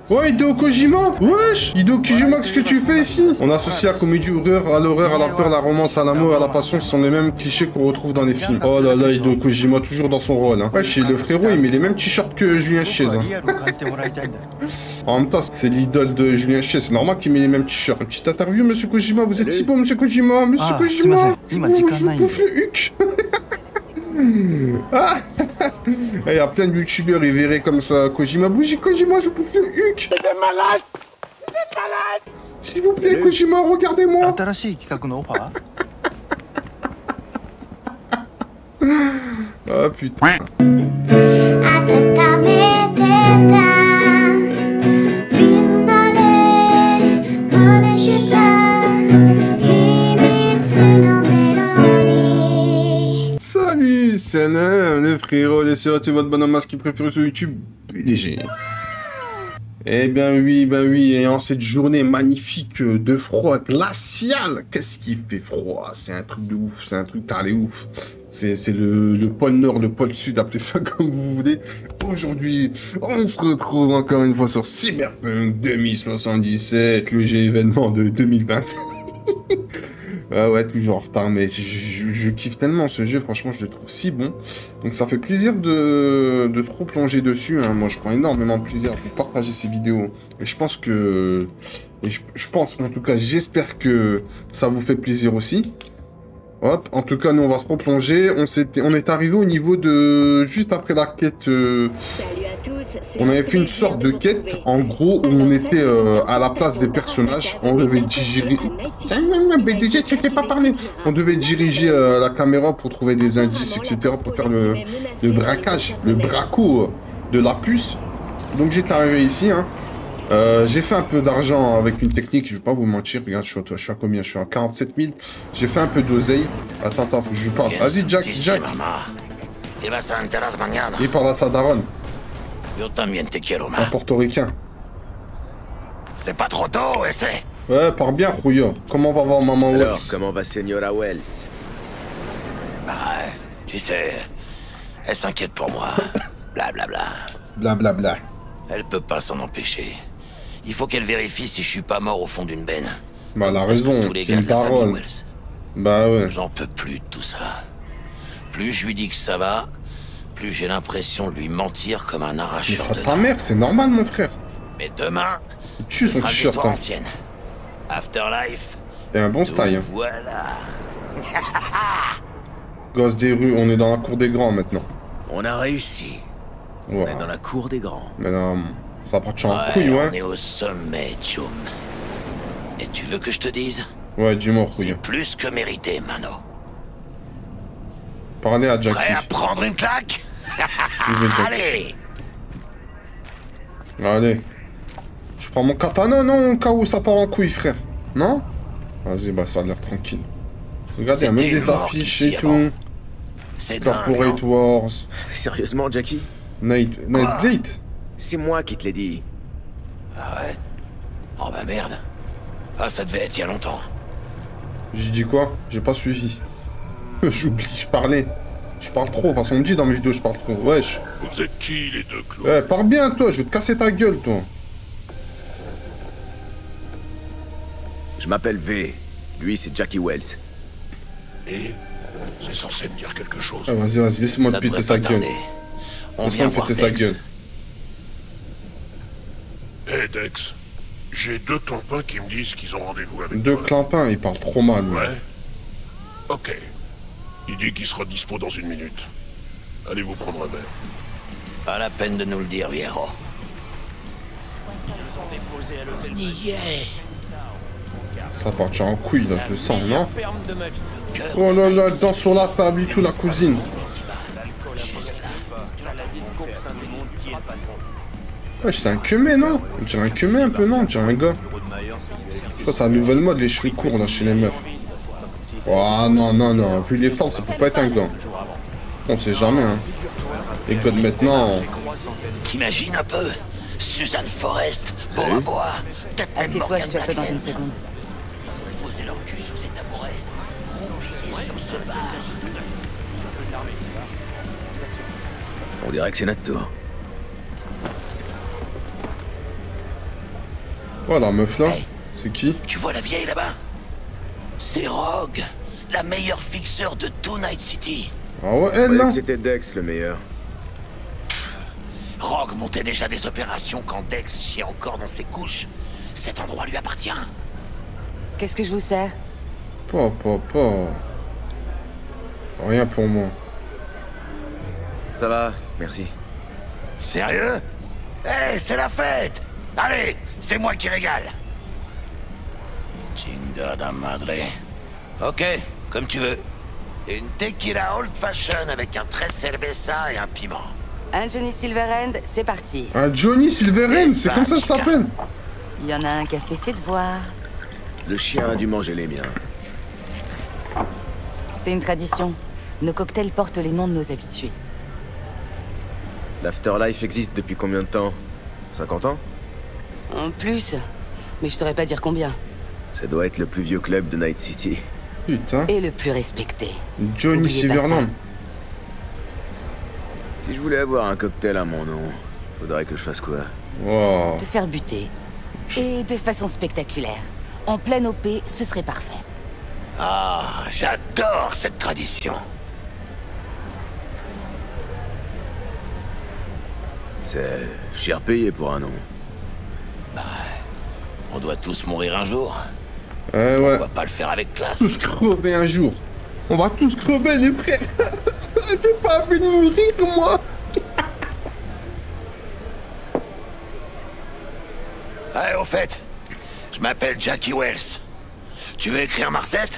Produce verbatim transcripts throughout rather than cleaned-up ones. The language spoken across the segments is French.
Ouais, Hideo Kojima. Wesh, Hideo Kojima, qu'est-ce que tu fais ici? On associe la comédie horreur à l'horreur, à la peur, la romance, à l'amour, à la passion. Ce sont les mêmes clichés qu'on retrouve dans les films. Oh là là, Hideo Kojima, toujours dans son rôle. Hein. Wesh, le frérot, il met les mêmes t-shirts que Julien Chiez. Hein. En même temps, c'est l'idole de Julien Chiez. C'est normal qu'il met les mêmes t-shirts. Une petite interview, monsieur Kojima. Vous êtes si beau, monsieur Kojima. Monsieur ah, Kojima. Je vous bouffe le huc. Ah, il y a plein de youtubeurs, ils verraient comme ça. Kojima, bougie, Kojima, je bouffe le huc. Il est malade. Il est malade. S'il vous plaît, Kojima, regardez-moi. Ah putain. Salut, c'est Alain, le frérot, laissez-moi votre bonhomme masque préféré sur YouTube, P D G. Eh bien oui, ben oui, et en cette journée magnifique de froid glacial, qu'est-ce qui fait froid? C'est un truc de ouf, c'est un truc taré ouf. C'est le, le pôle nord, le pôle sud, appelez ça comme vous voulez. Aujourd'hui, on se retrouve encore une fois sur Cyberpunk deux mille soixante-dix-sept, le G événement de deux mille vingt. Ah ouais, toujours en retard, mais je, je, je kiffe tellement ce jeu, franchement, je le trouve si bon. Donc ça fait plaisir de, de trop plonger dessus, hein. Moi je prends énormément de plaisir à vous partager ces vidéos. Et je pense que... Et je, je pense, en tout cas, j'espère que ça vous fait plaisir aussi. Hop, en tout cas, nous on va se replonger. On, on est arrivé au niveau de... Juste après la quête... Euh... Salut à tous, on avait fait une sorte de quête, en gros, où on était euh, à la place des personnages. On devait diriger... B D J, tu ne fais pas parler. On devait diriger euh, la caméra pour trouver des indices, et cetera. Pour faire le, le braquage, le braco de la puce. Donc j'étais arrivé ici, hein. Euh, j'ai fait un peu d'argent avec une technique, je vais pas vous mentir, regarde, je suis, je suis à combien? Je suis à quarante-sept mille. J'ai fait un peu d'oseille. Attends, attends, faut que je lui parle. Vas-y, Jack, Jack. Il parle à sa daronne. Un portoricain. C'est pas trop tôt, essaie. Ouais, parle bien, Rouillot. Comment va voir maman Wells? Alors, comment va Señora Wells? Bah, tu sais, elle s'inquiète pour moi. Blablabla. Blablabla. Bla, bla. Elle peut pas s'en empêcher. Il faut qu'elle vérifie si je suis pas mort au fond d'une benne. Bah, elle a raison, c'est une parole. Bah ouais. J'en peux plus de tout ça. Plus je lui dis que ça va, plus j'ai l'impression de lui mentir comme un arracheur de... Mais ta mère, c'est normal, mon frère. Mais demain, tu ce sera l'histoire ancienne. Afterlife. T'es un bon style. Voilà. Gosse des rues, on est dans la cour des grands maintenant. On a réussi. Wow. On est dans la cour des grands. Mais non, ça part de en ouais, couille, ouais. On est au sommet, Jum. Et tu veux que je te dise? Ouais, dis-moi, couille. C'est plus que mérité, Mano. Parlez à Jackie. Prêt à prendre une claque? Allez. Allez. Je prends mon katana, non, au cas où ça part en couille, frère. Non? Vas-y, bah ça a l'air tranquille. Regardez, il y a même des affiches et tout. Corporate Wars. Sérieusement, Jackie? Night... Nightblade? C'est moi qui te l'ai dit. Ah ouais? Oh bah merde. Ah, ça devait être il y a longtemps. J'ai dit quoi? J'ai pas suivi. J'oublie, je parlais. Je parle trop, enfin on me dit dans mes vidéos je parle trop. Wesh. Vous êtes qui les deux, Claude? Ouais, parle bien toi, je vais te casser ta gueule toi. Je m'appelle V. Lui c'est Jackie Wells. Et c'est censé me dire quelque chose. Ah, vas-y, vas-y, laisse-moi te péter sa gueule. Laisse-moi me péter sa gueule. Hé hey, Dex, j'ai deux clampins qui me disent qu'ils ont rendez-vous avec Deux toi. clampins, ils parlent trop mal. Ouais. Ok. Il dit qu'il sera dispo dans une minute. Allez vous prendre un verre. Pas la peine de nous le dire, Viero. Ça part déjà en couille là, je le sens, non? Oh là là, elle danse sur la table et tout, la cousine. Ouais, c'est un queumé, non? On dirait un queumé un peu, non? On dirait un gars. Je crois que c'est la nouvelle mode, les cheveux courts là chez les meufs. Oh non, non, non, vu les formes, ça peut pas être un gars. On sait jamais, hein. Les gars de maintenant... T'imagines un peu? Suzanne Forrest, bois à bois, assieds-toi, je suis à toi dans une seconde. Poser leur cul sur ces tabourets, roupiller sur ce bar. On dirait que c'est notre tour. Oh, la meuf là. Hey. C'est qui? Tu vois la vieille là-bas? C'est Rogue, la meilleure fixeur de tout Night City. Ah ouais, elle Ouais, là. c'était Dex le meilleur. Rogue montait déjà des opérations quand Dex chiait encore dans ses couches. Cet endroit lui appartient. Qu'est-ce que je vous sers? Pas, pas, pas. Rien pour moi. Ça va, merci. Sérieux? Eh, c'est la fête! Allez, c'est moi qui régale. Chingada madre. Ok, comme tu veux. Une tequila old fashion avec un trait de cerveza et un piment. Un Johnny Silverhand, c'est parti. Un Johnny Silverhand, C'est c'est ça, comme ça que ça chica. s'appelle. Il y en a un qui a fait ses devoirs. Le chien a dû manger les miens. C'est une tradition. Nos cocktails portent les noms de nos habitués. L'Afterlife existe depuis combien de temps? cinquante ans? En plus, mais je saurais pas dire combien. Ça doit être le plus vieux club de Night City. Putain. Et le plus respecté. Johnny Oubliez pas Silverhand. Si je voulais avoir un cocktail à mon nom, faudrait que je fasse quoi? Wow. Te faire buter. Et de façon spectaculaire. En pleine O P, ce serait parfait. Ah, j'adore cette tradition. C'est cher payé pour un nom. On doit tous mourir un jour. Eh ouais. On va pas le faire avec classe. Tous crever un jour. On va tous crever, les frères. Je vais pas venir mourir, moi. Eh, au fait, je m'appelle Jackie Wells. Tu veux écrire ma recette?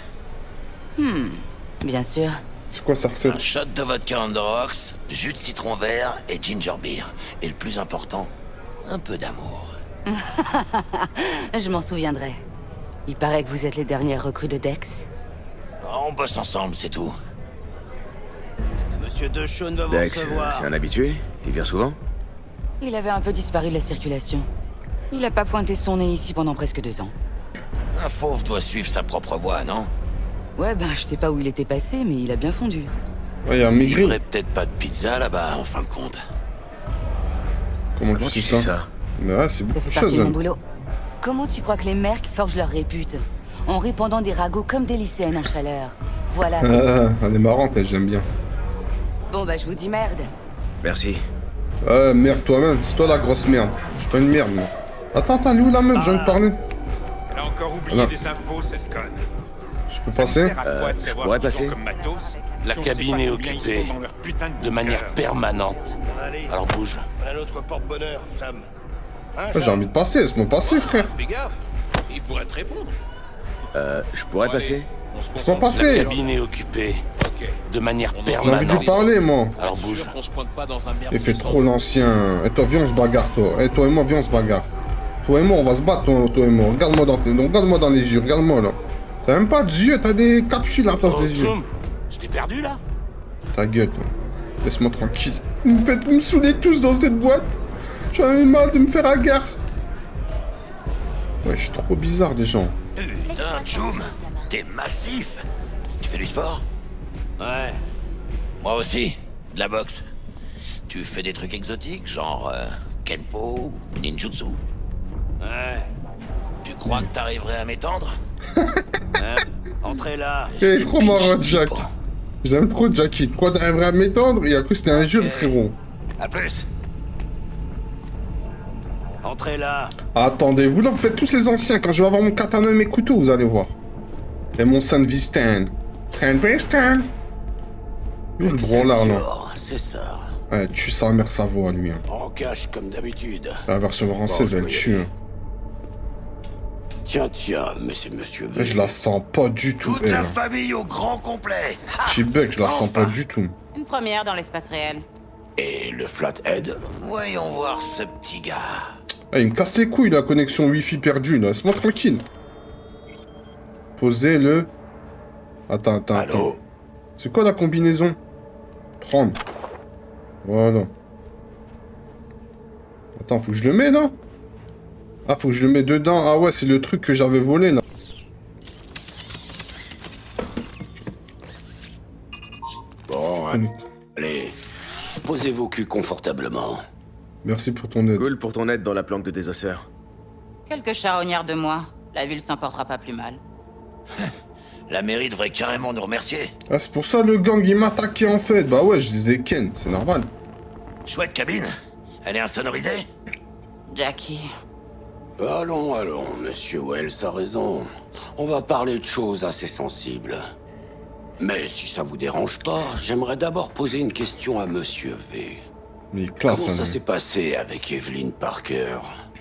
Bien sûr. C'est quoi sa Un recette? shot de vodka on the rocks, jus de citron vert et ginger beer. Et le plus important, un peu d'amour. Je m'en souviendrai. Il paraît que vous êtes les dernières recrues de Dex. On bosse ensemble, c'est tout. Monsieur Dechaune va vous Dex, euh, recevoir. c'est un habitué? Il vient souvent? Il avait un peu disparu de la circulation. Il a pas pointé son nez ici pendant presque deux ans. Un fauve doit suivre sa propre voie, non? Ouais, ben je sais pas où il était passé, mais il a bien fondu. Ouais, il y a un Il y maigri. aurait peut-être pas de pizza là-bas, en fin de compte. Comment Comment tu tu sais sais ça? ça? Mais ouais, c'est Ça beaucoup fait de partie choses. de mon hein. boulot. Comment tu crois que les mercs forgent leur répute? En répandant des ragots comme des lycéennes en chaleur. Voilà. Ah, elle est marrante, elle, j'aime bien. Bon bah je vous dis merde. Merci. Euh, merde, toi-même. C'est toi la grosse merde. Je suis pas une merde, moi. Attends, attends, elle est où la meuf? Je viens de parler. Elle a encore oublié Ah. des infos, cette conne. Je peux passer? Euh, je pourrais passer? La cabine est occupée, de manière permanente. Alors bouge. Un autre porte-bonheur, Sam. Hein, Ah, j'ai envie de passer, laisse-moi passer, frère. Fais gaffe, il pourrait te répondre. Euh, je pourrais passer? Laisse-moi La passer. cabine est occupée, de manière J'ai envie de lui permanente. parler, moi. Alors bouge. Il fait trop l'ancien. Et toi, viens, on se bagarre, toi. Et toi et moi, viens, on se bagarre. Toi et moi, on va se battre, toi, toi et moi. Regarde-moi dans, regarde-moi dans les yeux, regarde-moi, là. T'as même pas d'yeux, t'as des capsules à la place Oh, des yeux. Zoom, je t'ai perdu là? Ta gueule, toi. Laisse-moi tranquille. Vous me faites me saouler tous dans cette boîte. J'en ai marre de me faire à gare. Ouais, je suis trop bizarre, des gens. Putain, Joum, t'es massif. Tu fais du sport? Ouais. Moi aussi, de la boxe. Tu fais des trucs exotiques, genre euh, Kenpo ou Ninjutsu? Ouais. Tu crois que t'arriverais à m'étendre? Hein. Entrez là. Il est Je trop t'ai marrant, pinché, Jack. pas. J'aime trop Jackie. Pourquoi t'arriverais à m'étendre? Il a cru que c'était un jeu, le frérot. À plus. Entrez là. Attendez, vous là, vous faites tous les anciens. Quand je vais avoir mon katana et mes couteaux, vous allez voir. Et mon Sandvisten. Sandvisten. Lui, le branlard, là. Excelsior, c'est ça. Ouais, tue sa mère, sa voix, lui. Hein. En cache comme d'habitude. La version française, Bon, je elle peux y tue. aller. Hein. Tiens, tiens, mais c'est monsieur V. Je la sens pas du tout, Toute elle. la hein. famille au grand complet. Ha T-Bug, je la sens Enfin. pas du tout. Une première dans l'espace réel. Et le flathead? Voyons voir ce petit gars. Ah, il me casse les couilles, la connexion Wi-Fi perdue, là. Laisse-moi tranquille. Posez le... Attends, attends, attends. Allô? C'est quoi la combinaison? Prendre. Voilà. Attends, faut que je le mets, là? Ah, faut que je le mets dedans. Ah ouais, c'est le truc que j'avais volé, là. Bon, hein. Allez, posez vos culs confortablement. Merci pour ton aide. Cool pour ton aide dans la planque de désosseur. Quelques charognards de moins. La ville s'en portera pas plus mal. La mairie devrait carrément nous remercier. Ah, c'est pour ça le gang il m'attaquait en fait. Bah ouais, je disais Ken, c'est normal. Chouette cabine. Elle est insonorisée? Jackie. Allons, allons, monsieur Wells a raison. On va parler de choses assez sensibles. Mais si ça vous dérange pas, j'aimerais d'abord poser une question à monsieur V. Mais il classe, Comment ça hein. s'est passé avec Evelyn Parker?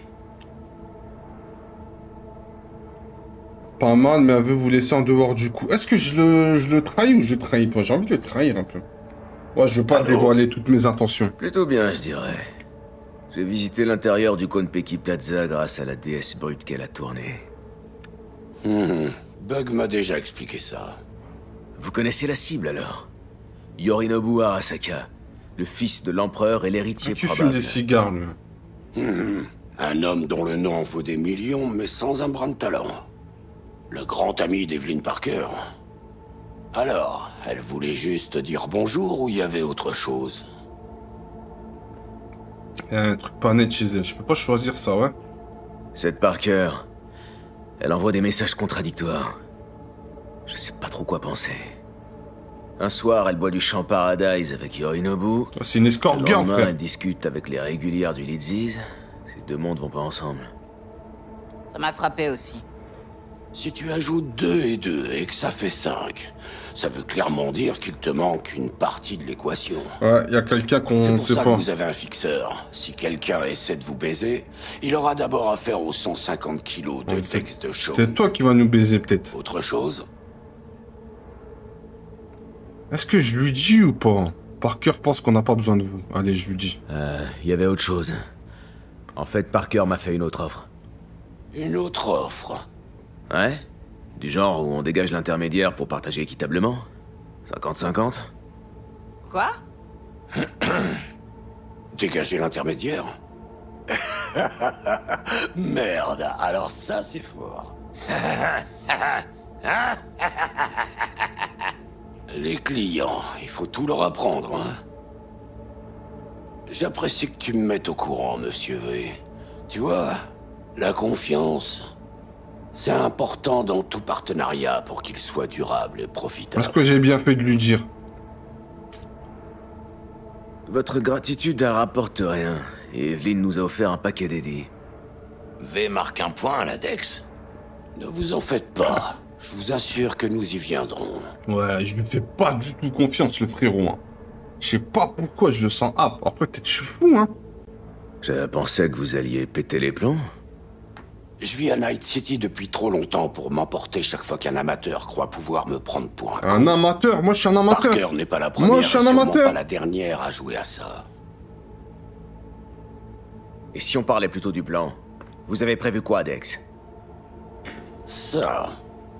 Pas mal, mais elle veut vous laisser en dehors du coup. Est-ce que je le, je le trahis ou je le trahis pas? J'ai envie de le trahir un peu. Ouais, je veux pas Alors, dévoiler toutes mes intentions. Plutôt bien, je dirais. J'ai visité l'intérieur du Konpeki Plaza grâce à la déesse brute qu'elle a tournée. Hmm, Bug m'a déjà expliqué ça. Vous connaissez la cible alors? Yorinobu Arasaka, le fils de l'empereur et l'héritier Qui fume probable. des cigares, lui. Hmm, un homme dont le nom en vaut des millions, mais sans un brin de talent. Le grand ami d'Evelyn Parker. Alors, elle voulait juste dire bonjour ou il y avait autre chose? Il y a un truc pas net chez elle. Je peux pas choisir ça, ouais. Cette Parker, elle envoie des messages contradictoires. Je sais pas trop quoi penser. Un soir, elle boit du champ Paradise avec Yorinobu. C'est une escort Le girl, lendemain, frère. elle discute avec les régulières du Lidziz. Ces deux mondes vont pas ensemble. Ça m'a frappé aussi. Si tu ajoutes deux et deux et que ça fait cinq, ça veut clairement dire qu'il te manque une partie de l'équation. Ouais, il y a quelqu'un qu'on C'est ne pour sait ça pas. que vous avez un fixeur. Si quelqu'un essaie de vous baiser, il aura d'abord affaire aux cent cinquante kilos de Ouais, c'est- texte de show. C'est toi qui vas nous baiser, peut-être. Autre chose? Est-ce que je lui dis ou pas? Parker pense qu'on n'a pas besoin de vous. Allez, je lui dis. Euh, il y avait autre chose. En fait, Parker m'a fait une autre offre. Une autre offre? Ouais? Du genre où on dégage l'intermédiaire pour partager équitablement? cinquante cinquante? Quoi? Dégager l'intermédiaire? Merde, alors ça c'est fort. Les clients, il faut tout leur apprendre, hein. J'apprécie que tu me mettes au courant, monsieur V. Tu vois, la confiance, c'est important dans tout partenariat pour qu'il soit durable et profitable. Est-ce que j'ai bien fait de lui dire? Votre gratitude, elle rapporte rien. Et Evelyn nous a offert un paquet d'édits. V marque un point à la Dex. Ne vous en faites pas. Je vous assure que nous y viendrons. Ouais, je lui fais pas du tout confiance, le frérot. Hein. Je sais pas pourquoi je le sens âpre. Après, peut-être je suis fou, hein. Je pensais que vous alliez péter les plombs. Je vis à Night City depuis trop longtemps pour m'emporter chaque fois qu'un amateur croit pouvoir me prendre pour un Un con. amateur? Moi, je suis un amateur. Parker n'est pas la première, Moi, je suis un et sûrement amateur. pas la dernière à jouer à ça. Et si on parlait plutôt du plan? Vous avez prévu quoi, Dex? Ça,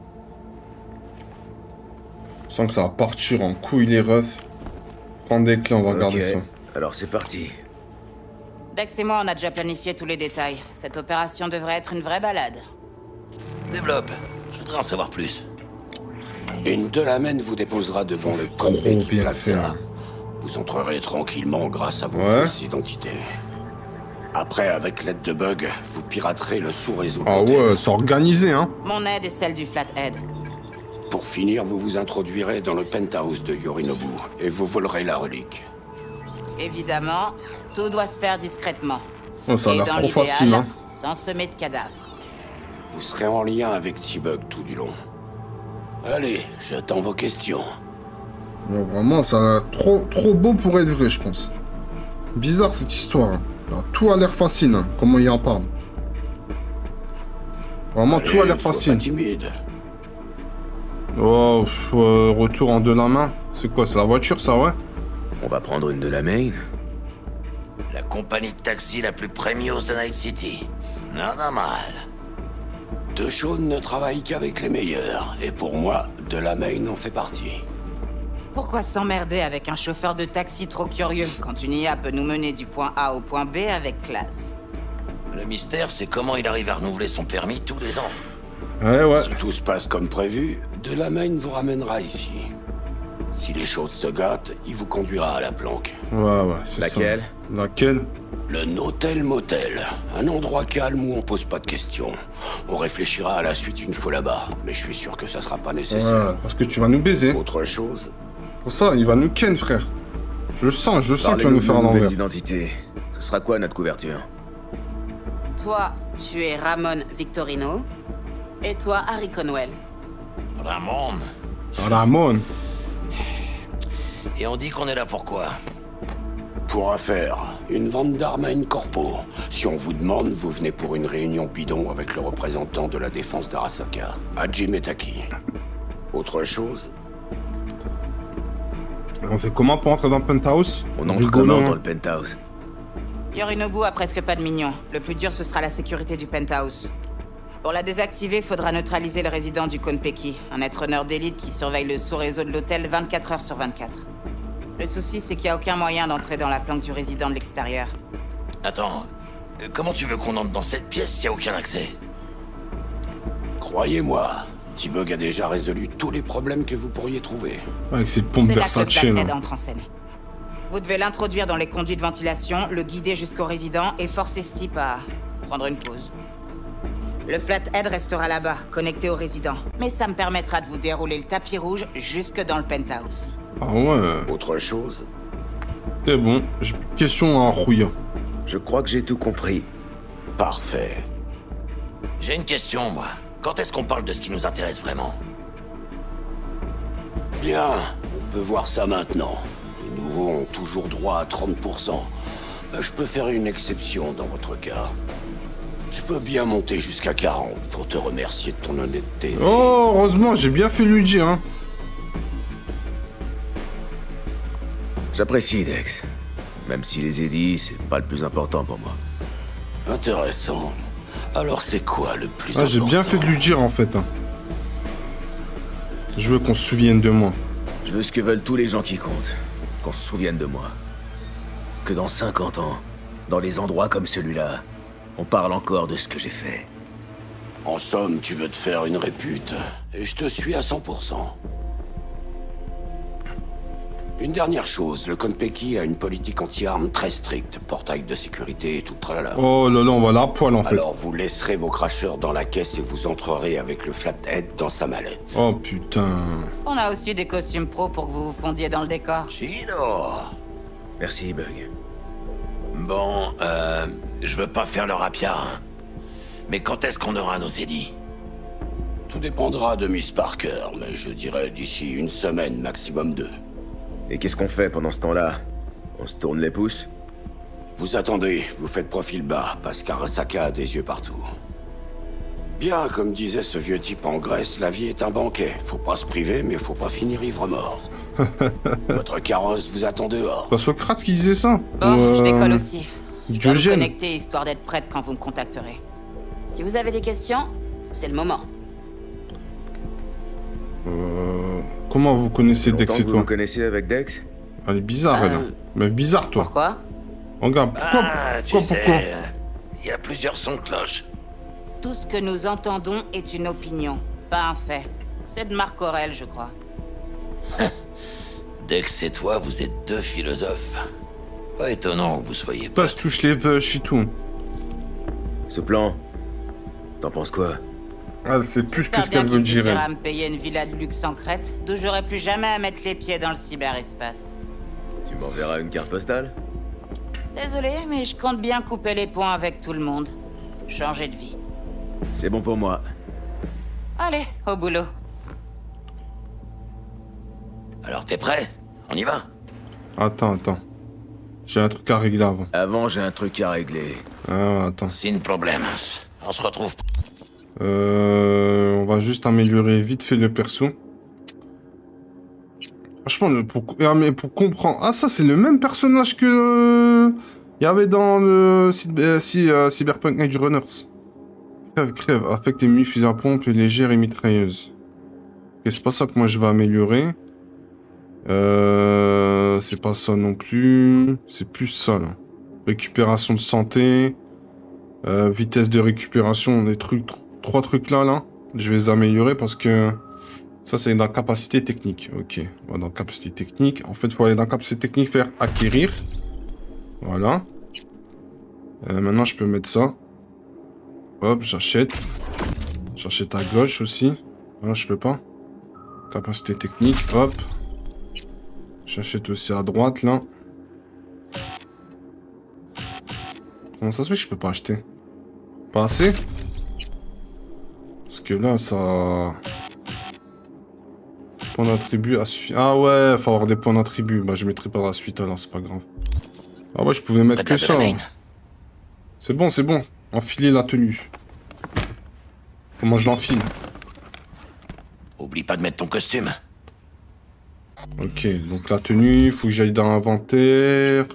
Je sens que ça va partir en couille les refs. Prends des clés, on va regarder ça. Alors c'est parti. Dex et moi, on a déjà planifié tous les détails. Cette opération devrait être une vraie balade. Développe. Je voudrais en savoir plus. une Delamain vous déposera devant le C'est trop Konpeki bien Plaza. fait, hein. Vous entrerez tranquillement grâce à vos Ouais. fausses identités. Après, avec l'aide de Bug, vous piraterez le sous-réseau de Ah l'hôtel. ouais, c'est organisé, hein. Mon aide est celle du Flathead. Pour finir, vous vous introduirez dans le penthouse de Yorinobu et vous volerez la relique. Évidemment, tout doit se faire discrètement. Oh, ça a Et l'air dans trop l'idéal, facile, hein. sans semer de cadavres. Vous serez en lien avec T-Bug tout du long. Allez, j'attends vos questions. Ouais, vraiment, ça a l'air trop, trop beau pour être vrai, je pense. Bizarre, cette histoire. Hein. Là, tout a l'air facile, hein, comment il en parle. Vraiment, tout a Allez, l'air sois facile. pas timide. Oh, pff, euh, retour en deux la main. C'est quoi, c'est la voiture, ça, ouais? On va prendre une de la main. La compagnie de taxi la plus premios de Night City. Nada mal. De Shaun ne travaille qu'avec les meilleurs, et pour moi, Delamain en fait partie. Pourquoi s'emmerder avec un chauffeur de taxi trop curieux quand une I A peut nous mener du point A au point B avec classe? Le mystère, c'est comment il arrive à renouveler son permis tous les ans. Ouais, ouais. Si tout se passe comme prévu, Delamain vous ramènera ici. Si les choses se gâtent, il vous conduira à la planque. Ouais, ouais, c'est ça. Laquelle? Laquelle? Le Notel Motel. Un endroit calme où on pose pas de questions. On réfléchira à la suite une fois là-bas, mais je suis sûr que ça sera pas nécessaire. Ouais, parce que tu vas nous baiser. Autre chose? Pour ça, il va nous ken, frère. Je le sens, je sens qu'il va nous faire un envers. Identité. Ce sera quoi notre couverture? Toi, tu es Ramon Victorino. Et toi, Harry Conwell. Ramon. Ramon. Et on dit qu'on est là pour quoi? Pour affaire, une vente d'armes à une corpo. Si on vous demande, vous venez pour une réunion bidon avec le représentant de la défense d'Arasaka, Haji Metaki. Autre chose? On fait comment pour entrer dans le penthouse? On entre comment dans le penthouse? Yorinobu a presque pas de minions. Le plus dur, ce sera la sécurité du penthouse. Pour la désactiver, faudra neutraliser le résident du Konpeki, un être-honneur d'élite qui surveille le sous-réseau de l'hôtel vingt-quatre heures sur vingt-quatre. Le souci, c'est qu'il n'y a aucun moyen d'entrer dans la planque du résident de l'extérieur. Attends, euh, comment tu veux qu'on entre dans cette pièce s'il n'y a aucun accès? Croyez-moi, T-Bug a déjà résolu tous les problèmes que vous pourriez trouver. Avec ses pompes Versace. C'est là que Blackhead entre en scène. Vous devez l'introduire dans les conduits de ventilation, le guider jusqu'au résident et forcer Stipe à prendre une pause. Le Flathead restera là-bas, connecté au résident. Mais ça me permettra de vous dérouler le tapis rouge jusque dans le penthouse. Ah ouais. Autre chose? C'est bon, j'ai plus de questions à rouiller. Je crois que j'ai tout compris. Parfait. J'ai une question, moi. Quand est-ce qu'on parle de ce qui nous intéresse vraiment? Bien, on peut voir ça maintenant. Les nouveaux ont toujours droit à trente pour cent. Je peux faire une exception dans votre cas. Je veux bien monter jusqu'à quarante pour te remercier de ton honnêteté. Oh, heureusement, j'ai bien fait lui dire, hein. J'apprécie, Dex. Même si les édits, c'est pas le plus important pour moi. Intéressant. Alors c'est quoi le plus ah, important? J'ai bien fait de lui dire, en fait. Hein. Je veux qu'on se souvienne de moi. Je veux ce que veulent tous les gens qui comptent. Qu'on se souvienne de moi. Que dans cinquante ans, dans les endroits comme celui-là, on parle encore de ce que j'ai fait. En somme, tu veux te faire une répute. Et je te suis à cent pour cent. Une dernière chose, le Konpeki a une politique anti-armes très stricte, portail de sécurité et tout tralala. Oh là là, on va la poil en fait. Alors vous laisserez vos cracheurs dans la caisse et vous entrerez avec le Flathead dans sa mallette. Oh putain. On a aussi des costumes pro pour que vous vous fondiez dans le décor. Chino. Merci, Bug. Bon, euh... je veux pas faire le rapia, hein. Mais quand est-ce qu'on aura nos édits? Tout dépendra de Miss Parker, mais je dirais d'ici une semaine, maximum deux. Et qu'est-ce qu'on fait pendant ce temps-là? On se tourne les pouces? Vous attendez, vous faites profil bas, parce qu'Arasaka a des yeux partout. Bien, comme disait ce vieux type en Grèce, la vie est un banquet. Faut pas se priver, mais faut pas finir ivre-mort. Votre carrosse vous attend dehors. C'est Socrate qui disait ça? Bon, euh... je décolle aussi. Je dois me Diogène. connecter histoire d'être prête quand vous me contacterez. Si vous avez des questions, c'est le moment. Euh... Comment vous connaissez Dex et vous toi? vous connaissez avec Dex? Elle est bizarre, elle. Euh, Mais bizarre, toi. Pourquoi? Regarde, pourquoi, Ah, tu pourquoi, sais, pourquoi il y a plusieurs sons de cloche. Tout ce que nous entendons est une opinion, pas un fait. C'est de Marc Aurèle, je crois. Dex et toi, vous êtes deux philosophes. Pas étonnant que vous soyez Pas pas. se touche les veuches et tout. Ce plan, t'en penses quoi? Elle sait plus que J'espère ce bien qu'elle veut qu'il dire. suffira à elle. me payer une villa de luxe en Crète, d'où j'aurai plus jamais à mettre les pieds dans le cyberespace. Tu m'enverras une carte postale? Désolé, mais je compte bien couper les ponts avec tout le monde. Changer de vie. C'est bon pour moi. Allez, au boulot. Alors t'es prêt? On y va? Attends, attends. J'ai un truc à régler avant. Avant, j'ai un truc à régler. Ah, attends. Sin problème. On se retrouve. Euh, on va juste améliorer vite fait le perso. Franchement, le- pour, ah, mais pour comprendre... Ah, ça, c'est le même personnage que... Il y avait dans le cyber- euh, si, euh, Cyberpunk Edge Runners. Crève, crève. Affecte les munitions, fusils à pompe, légères et mitrailleuses. Ok, c'est pas ça que moi je vais améliorer. Euh, c'est pas ça non plus. C'est plus ça, là. Récupération de santé. Euh, vitesse de récupération, des trucs... Trois trucs là, là. Je vais les améliorer parce que... Ça, c'est dans capacité technique. Ok. On va dans capacité technique. En fait, il faut aller dans capacité technique, faire acquérir. Voilà. Euh, maintenant, je peux mettre ça. Hop, j'achète. J'achète à gauche aussi. Ah, je peux pas. Capacité technique, hop. J'achète aussi à droite, là. Comment ça se fait que je peux pas acheter? Pas assez? Parce que là, ça... Points d'attribut à suivre. Ah ouais, faut avoir des points d'attribut. Bah, je mettrai par la suite, alors c'est pas grave. Ah ouais, je pouvais mettre que ça. C'est bon, c'est bon. Enfiler la tenue. Comment je l'enfile? Oublie pas de mettre ton costume. Ok, donc la tenue, il faut que j'aille dans l'inventaire.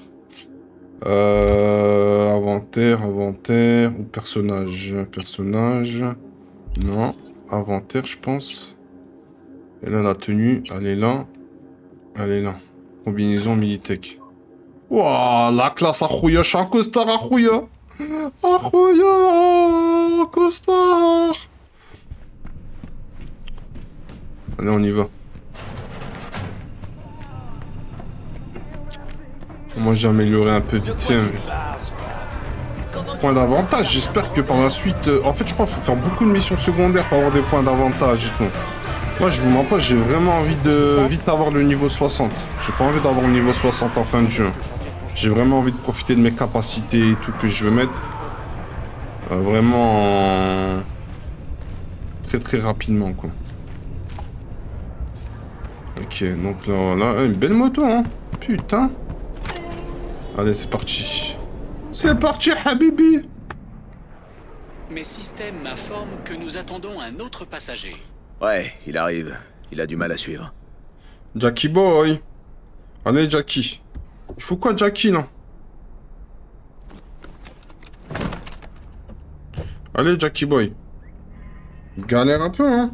Euh, inventaire, inventaire, ou personnage. Personnage. Non, inventaire, je pense. Et là, la tenue, elle est là. Elle est là. Combinaison Militech. Wouah, la classe, Akhouya, je suis un costard, Akhouya. Akhouya, costard. Allez, on y va. Moi, j'ai amélioré un peu vite fait. Point d'avantage, j'espère que par la suite... Euh, en fait, je crois qu'il faut faire beaucoup de missions secondaires pour avoir des points d'avantage et tout. Moi, je vous mens pas, j'ai vraiment envie de vite avoir le niveau soixante. J'ai pas envie d'avoir le niveau soixante en fin de jeu. J'ai vraiment envie de profiter de mes capacités et tout que je veux mettre. Euh, vraiment... En... Très très rapidement, quoi. Ok, donc là, là, une belle moto, hein. Putain. Allez, c'est parti. C'est parti, Habibi. Mes systèmes m'informent que nous attendons un autre passager. Ouais, il arrive. Il a du mal à suivre. Jackie boy. Allez, Jackie. Il faut quoi, Jackie, là? Allez, Jackie boy. Galère un peu, hein.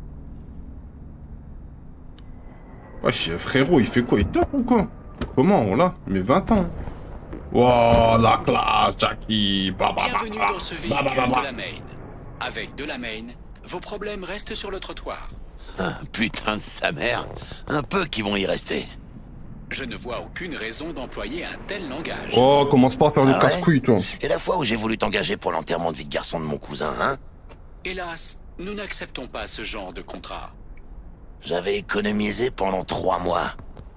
Wesh, frérot, il fait quoi? Il tape ou quoi? Comment, là? Mais vingt ans. Wow, la classe, Jackie. Bah, bah, Bienvenue bah, dans ce bah, véhicule bah, bah, bah. de la Main. Avec de la Main, vos problèmes restent sur le trottoir. Ah, putain de sa mère. Un peu qui vont y rester. Je ne vois aucune raison d'employer un tel langage. Oh, commence pas à faire Ah le ouais casse-couille, toi. Et la fois où j'ai voulu t'engager pour l'enterrement de vie de garçon de mon cousin, hein? Hélas, nous n'acceptons pas ce genre de contrat. J'avais économisé pendant trois mois.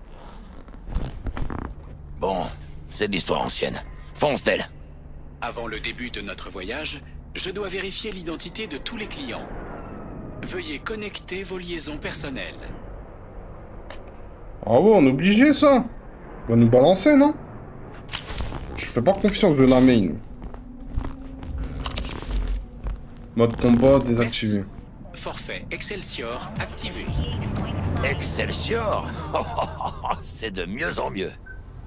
Bon, c'est de l'histoire ancienne. Fonce, Tel. Avant le début de notre voyage, je dois vérifier l'identité de tous les clients. Veuillez connecter vos liaisons personnelles. Ah ouais, on est obligé, ça. On va nous balancer, non? Je fais pas confiance de la main. Mode combat désactivé. Forfait Excelsior activé. Excelsior. C'est de mieux en mieux.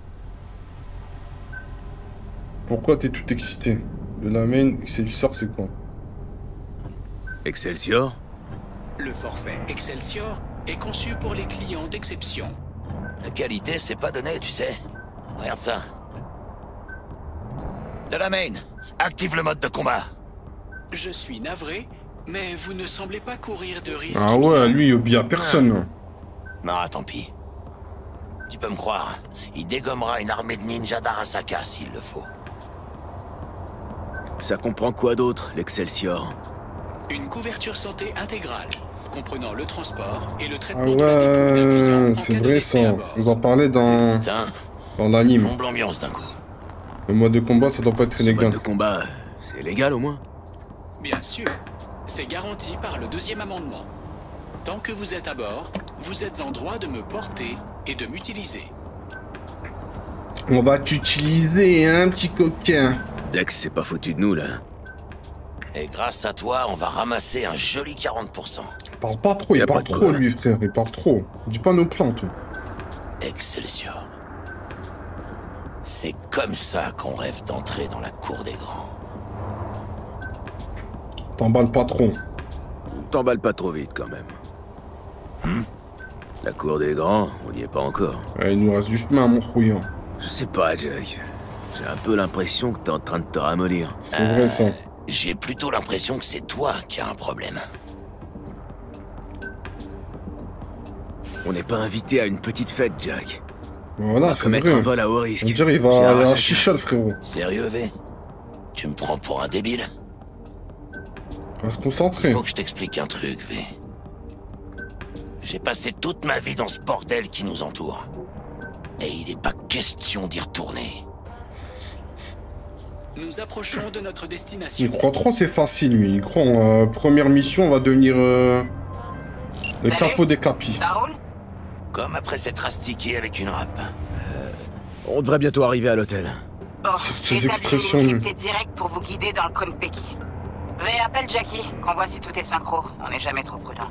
Pourquoi t'es tout excité? De la main, Excelsior, c'est quoi? Excelsior? Le forfait Excelsior est conçu pour les clients d'exception. La qualité, c'est pas donné, tu sais. Regarde ça. De la main, active le mode de combat. Je suis navré, mais vous ne semblez pas courir de risque. Ah ouais, lui, il obéit à personne. Non, tant pis. Tu peux me croire, il dégommera une armée de ninjas d'Arasaka s'il le faut. Ça comprend quoi d'autre, l'Excelsior? Une couverture santé intégrale, comprenant le transport et le traitement Ah de la dépouille d'un client ouais, en c'est cas de vrai décès à ça. bord. Vous en parlez dans, Putain, dans l'anime. bombe l'ambiance d'un coup. Le mode de combat, ça doit pas être Ce mode illégal. de combat, c'est légal au moins? Bien sûr, c'est garanti par le deuxième amendement. Tant que vous êtes à bord, vous êtes en droit de me porter et de m'utiliser. On va t'utiliser, hein, petit coquin. Dex, c'est pas foutu de nous, là. Et grâce à toi, on va ramasser un joli quarante pour cent. Il parle pas trop, il Y a parle pas de trop, problème. lui, frère. Il parle trop. Dis pas nos plans, toi. Excelsior. C'est comme ça qu'on rêve d'entrer dans la cour des grands. T'emballes pas trop. T'emballes pas trop vite, quand même. Hmm? La cour des grands, on n'y est pas encore. Ouais, il nous reste du chemin, mon rouillant. Je sais pas, Jack. J'ai un peu l'impression que t'es en train de te ramollir. C'est vrai, ça. J'ai plutôt l'impression que c'est toi qui as un problème. On n'est pas invité à une petite fête, Jack. Voilà, On va c'est commettre vrai. un vol à haut risque. On dirait il va Chez aller à Arasaka. Chichol, frérot. Sérieux, V? Tu me prends pour un débile? On va se concentrer. Faut que je t'explique un truc, V. J'ai passé toute ma vie dans ce bordel qui nous entoure. Et il n'est pas question d'y retourner. Nous approchons de notre destination. Il croit trop, c'est facile, lui. Il croit en euh, première mission, on va devenir euh, le Salut. capot des capis. Ça roule? Comme après s'être astiqué avec une râpe. Euh, on devrait bientôt arriver à l'hôtel. Bon, Ces établissez expressions une nulles. cryptée directe pour vous guider dans le Konpeki. V, appelle Jackie, qu'on voit si tout est synchro. On n'est jamais trop prudent.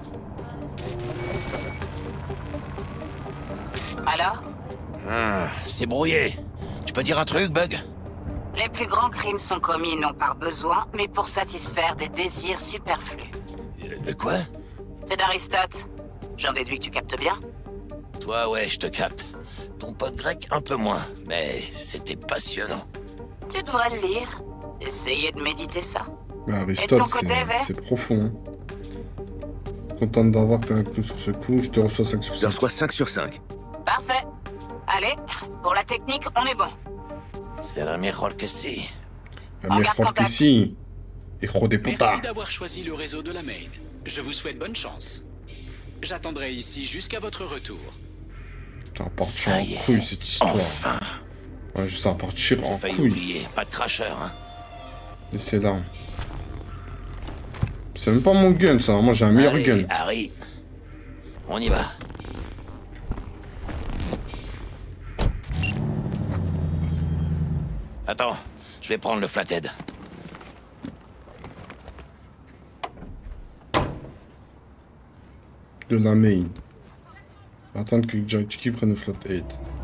Alors? Ah, c'est brouillé. Tu peux dire un truc, Bug? Les plus grands crimes sont commis non par besoin, mais pour satisfaire des désirs superflus. De quoi? C'est d'Aristote. J'en déduis que tu captes bien? Toi, ouais, je te capte. Ton pote grec, un peu moins. Mais c'était passionnant. Tu devrais le lire. Essayer de méditer ça. Mais Et de Aristote, ton côté, c'est V? c'est profond. Content d'avoir que t'as un coup sur ce coup, je te reçois cinq sur Je cinq. reçois cinq sur cinq. Parfait. Allez, pour la technique, on est bon. C'est la mejor que si. La meilleure fois qu'ici. Et gros des putas. Merci d'avoir choisi le réseau de la Maid. Je vous souhaite bonne chance. J'attendrai ici jusqu'à votre retour. Ça va partir en couille, cette histoire. Enfin. Ouais, ça va partir en Failli couille. oublier, pas de cracheur, hein. Laissez là. C'est même pas mon gun, ça. Moi, j'ai un meilleur Allez, gun. Harry. On y va. Attends, je vais prendre le flathead. De la main. Attendre que Jackie prenne le flathead.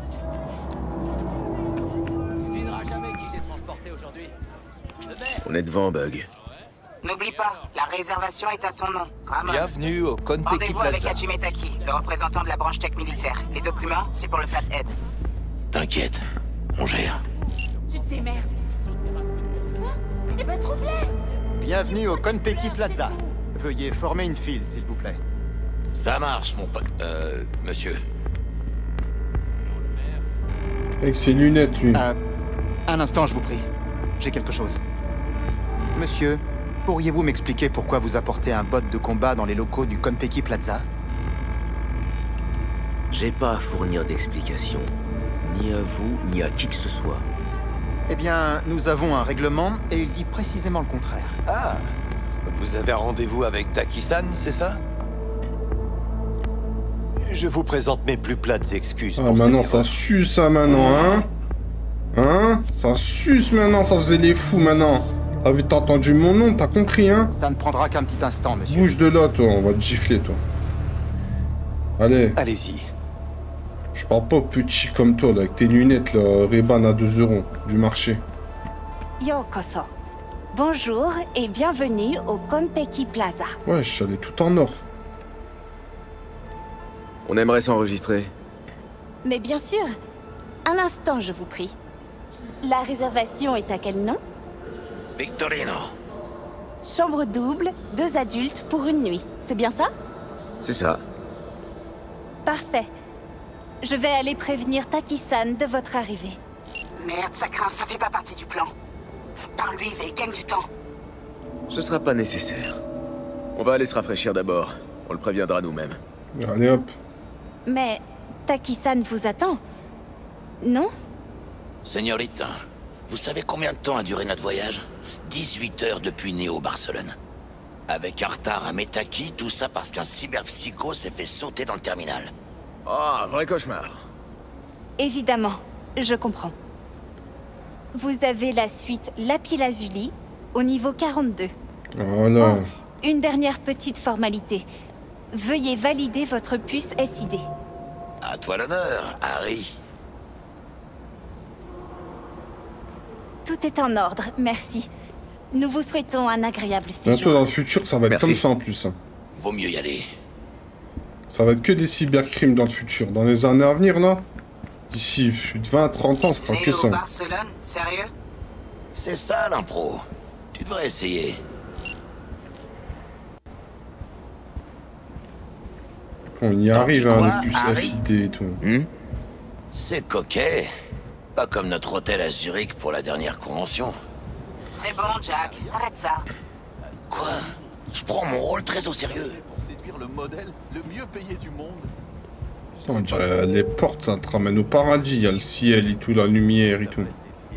On est devant, Bug. N'oublie pas, la réservation est à ton nom. Ramon. Bienvenue au Konpeki Rendez-vous avec Plaza. Hajime Taki, le représentant de la branche tech militaire. Les documents, c'est pour le Flathead. T'inquiète, on gère. Tu te démerdes. Eh ben, trouve-les. Bienvenue au Konpeki Plaza. Veuillez former une file, s'il vous plaît. Ça marche, mon pote. Euh, monsieur. Avec ses lunettes, lui. Euh, un instant, je vous prie. J'ai quelque chose. Monsieur, pourriez-vous m'expliquer pourquoi vous apportez un bot de combat dans les locaux du Konpeki Plaza? J'ai pas à fournir d'explications. Ni à vous, ni à qui que ce soit. Eh bien, nous avons un règlement et il dit précisément le contraire. Ah, vous avez un rendez-vous avec Taki-san, c'est ça? Je vous présente mes plus plates excuses. Ah, pour maintenant, cette ça erreur. suce, ça, maintenant, hein? Hein? Ça suce, maintenant, ça faisait les fous, maintenant. T'as vu, t'as entendu mon nom, t'as compris, hein? Ça ne prendra qu'un petit instant, monsieur. Bouge de là, toi, on va te gifler, toi. Allez. Allez-y. Je parle pas petit comme toi, là, avec tes lunettes, là, Ray-Ban à deux euros, du marché. Yokoso. Bonjour et bienvenue au Konpeki Plaza. Ouais, je suis allé tout en or. On aimerait s'enregistrer. Mais bien sûr. Un instant, je vous prie. La réservation est à quel nom? Victorino. Chambre double, deux adultes pour une nuit. C'est bien ça? C'est ça. Parfait. Je vais aller prévenir Taki-san de votre arrivée. Merde, ça craint, ça fait pas partie du plan. Parle-lui, V, gagne du temps. Ce sera pas nécessaire. On va aller se rafraîchir d'abord. On le préviendra nous-mêmes. Allez hop. Mais Taki-san vous attend, non? Señorita, vous savez combien de temps a duré notre voyage? dix-huit heures depuis Néo-Barcelone. Avec un retard à Metaki, tout ça parce qu'un cyberpsycho s'est fait sauter dans le terminal. Oh, un vrai cauchemar. Évidemment, je comprends. Vous avez la suite Lapis-Lazuli au niveau quarante-deux. Voilà. Une dernière petite formalité. Veuillez valider votre puce S I D. À toi l'honneur, Harry. Tout est en ordre, merci. Nous vous souhaitons un agréable séjour. Bientôt dans le futur, ça va être Merci. comme ça en plus. hein. Vaut mieux y aller. Ça va être que des cybercrimes dans le futur. Dans les années à venir, là, d'ici vingt à trente ans, ce sera que ça. Barcelone, sérieux? C'est ça l'impro. Tu devrais essayer. On y T'en arrive, dis hein, quoi, les puces Harry F I D et tout. C'est coquet. Pas comme notre hôtel à Zurich pour la dernière convention. C'est bon, Jack. Arrête ça. Quoi? Je prends mon rôle très au sérieux. Pour séduire le modèle le mieux payé du monde. On dirait les portes, ça te ramène au paradis. Il y a le ciel et tout, la lumière et tout.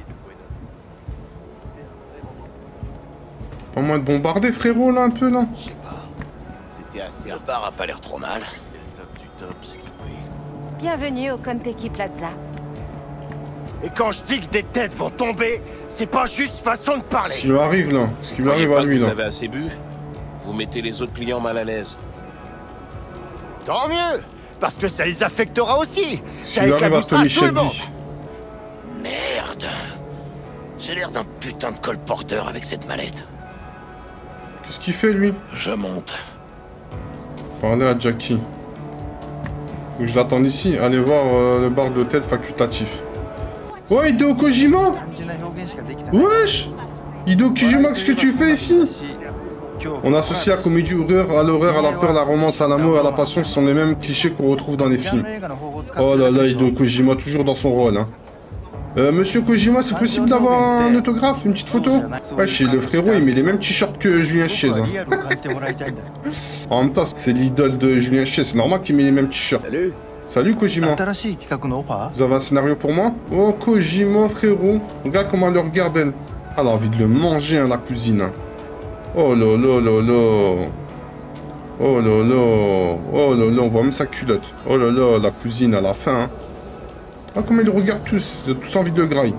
Pas moins de bombarder, frérot, là, un peu, là. Je sais pas. C'était assez. Le bar a pas l'air trop mal. C'est le top du top, c'est tout. Bienvenue au Konpeki Plaza. Et quand je dis que des têtes vont tomber, c'est pas juste façon de parler. Ce qui lui arrive, là. Ce qui lui arrive à lui, Vous là. avez assez bu? Vous mettez les autres clients mal à l'aise. Tant mieux, parce que ça les affectera aussi. Ce Ça qui lui arrive à éclaboussera Tommy tout le monde. Shelby. Merde. J'ai l'air d'un putain de colporteur avec cette mallette. Qu'est-ce qu'il fait, lui? Je monte. Parler à Jackie. Faut que je l'attende ici. Allez voir euh, le bar d'hôtel facultatif. Ouais, Hideo Kojima! Wesh! Hideo Kojima, qu'est-ce que tu fais ici? On associe la comédie horreur à l'horreur, à la peur, à la romance, à l'amour, à la passion. Ce sont les mêmes clichés qu'on retrouve dans les films. Oh là là, Hideo Kojima, toujours dans son rôle, hein. Euh, Monsieur Kojima, c'est possible d'avoir un autographe, une petite photo? Ouais, chez le frérot, il met les mêmes t-shirts que Julien Chiez. Hein. En même temps, c'est l'idole de Julien Chiez, c'est normal qu'il met les mêmes t-shirts. Salut. Salut Kojima. Vous avez un scénario pour moi? Oh Kojima, frérot. Regarde comment elle le regarde, elle. Elle a envie de le manger, hein, la cousine. Hein. Oh là là là là. Oh là là. Oh là là, on voit même sa culotte. Oh là là, la cousine, à la fin. Hein. Ah, comment ils le regardent tous. Ils ont tous envie de le grailler.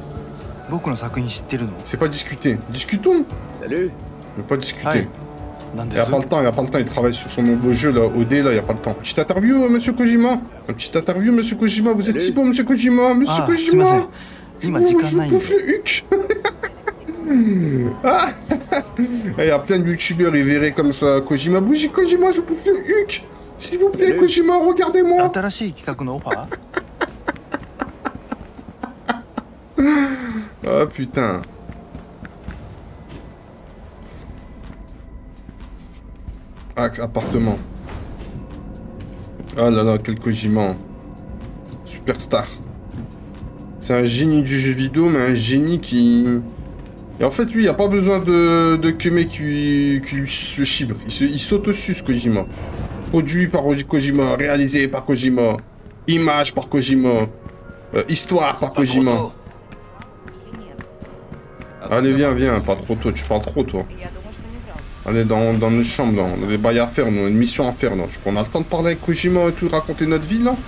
C'est pas discuter. Discutons. Salut. On peut pas discuter. Il n'y a pas le temps, il n'y a pas le temps. Il travaille sur son nouveau jeu, là, O D, là, il n'y a pas le temps. Petite interview, euh, monsieur Kojima. Un petit interview, monsieur Kojima. Vous êtes si beau, monsieur Kojima. Monsieur Ah, Kojima. Je, Il vous- je vous bouffe le huc. Ah. Il y a plein de youtubeurs, ils verraient comme ça. Kojima, bougez, Kojima, je vous bouffe le huc. S'il vous plaît, Kojima, regardez-moi. Ah, putain. Ah, appartement. Ah là là, quel Kojima. Superstar. C'est un génie du jeu vidéo, mais un génie qui... Et en fait, lui, il n'y a pas besoin de, de que mec qui, qui lui suce le chibre. Il, se, il s'auto-suce, Kojima. Produit par Kojima, réalisé par Kojima. Image par Kojima. Euh, histoire par Kojima. Allez, viens, viens, pas trop tôt, tu parles trop, toi. Allez, dans, dans nos chambres, là. On a des bails à faire, nous, on a une mission à faire, là. Je crois qu'on a le temps de parler avec Kojima et tout, raconter notre vie, là.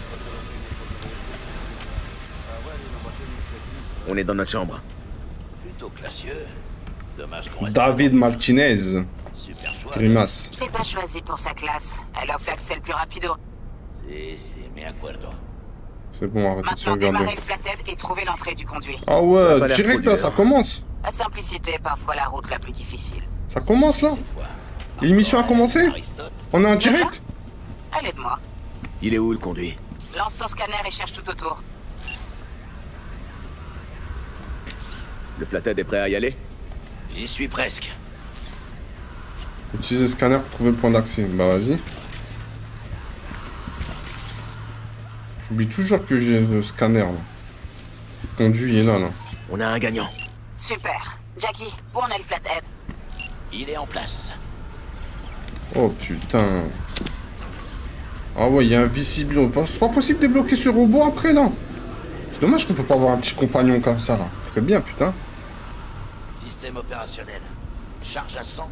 On est dans notre chambre. Plutôt classieux. Dommage qu'on reste. David Martinez. Super choix. Grimace. Je l'ai pas choisi pour sa classe. Elle offre l'accès le plus rapido. Si, si, me acuerdo. C'est bon, arrêtez de se Maintenant, regarder. démarrer le flathead et trouver l'entrée du conduit. Ah Ça a ouais, pas l'air direct trop là, dur. ça commence. La simplicité est parfois la route la plus difficile. Ça commence là. L'émission a commencé. On est en direct. Allez de moi. Il est où le conduit? Lance ton scanner et cherche tout autour. Le flathead est prêt à y aller? J'y suis presque. Utilisez le scanner pour trouver le point d'accès. Bah vas-y. J'oublie toujours que j'ai le scanner là. Le conduit est là là. On a un gagnant. Super. Jackie, où en est le flathead? Il est en place. Oh putain. Ah ouais, il y a un visible. C'est pas possible de débloquer ce robot après là. C'est dommage qu'on peut pas avoir un petit compagnon comme ça là. Ce serait bien putain. Système opérationnel. Charge à cent.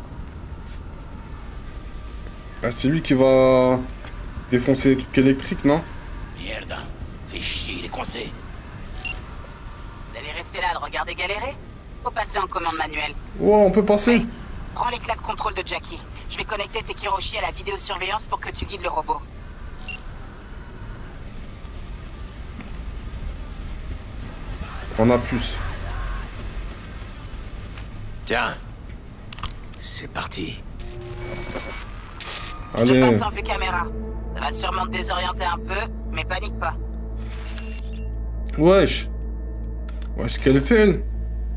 Ah, c'est lui qui va défoncer les trucs électriques, non? Merde. Fais chier, il est coincé. Vous allez rester là à le regarder galérer? Faut passer en commande manuelle. Ouais, on peut passer. Prends les clés de contrôle de Jackie. Je vais connecter Tekiroshi à la vidéosurveillance pour que tu guides le robot. On a plus. Tiens. C'est parti. Je te Allez. passe en vue caméra. Ça va sûrement te désorienter un peu, mais panique pas. Wesh. Ouais, ce qu'elle fait, elle.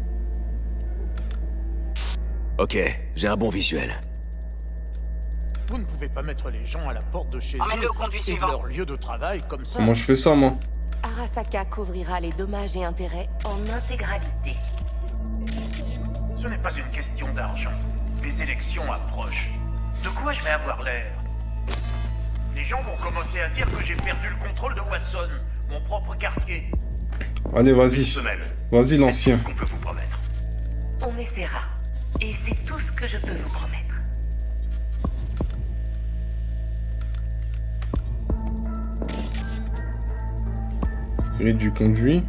Ok, j'ai un bon visuel. Vous ne pouvez pas mettre les gens à la porte de chez Emmène-le eux au conduit et suivant. de leur lieu de travail comme ça. Comment je fais ça, moi? Arasaka couvrira les dommages et intérêts en intégralité. Ce n'est pas une question d'argent. Les élections approchent. De quoi je vais avoir l'air? Les gens vont commencer à dire que j'ai perdu le contrôle de Watson, mon propre quartier. Allez, vas-y. Vas-y, l'ancien. On peut vous promettre. On essaiera. Et c'est tout ce que je peux vous promettre. Grille du conduit.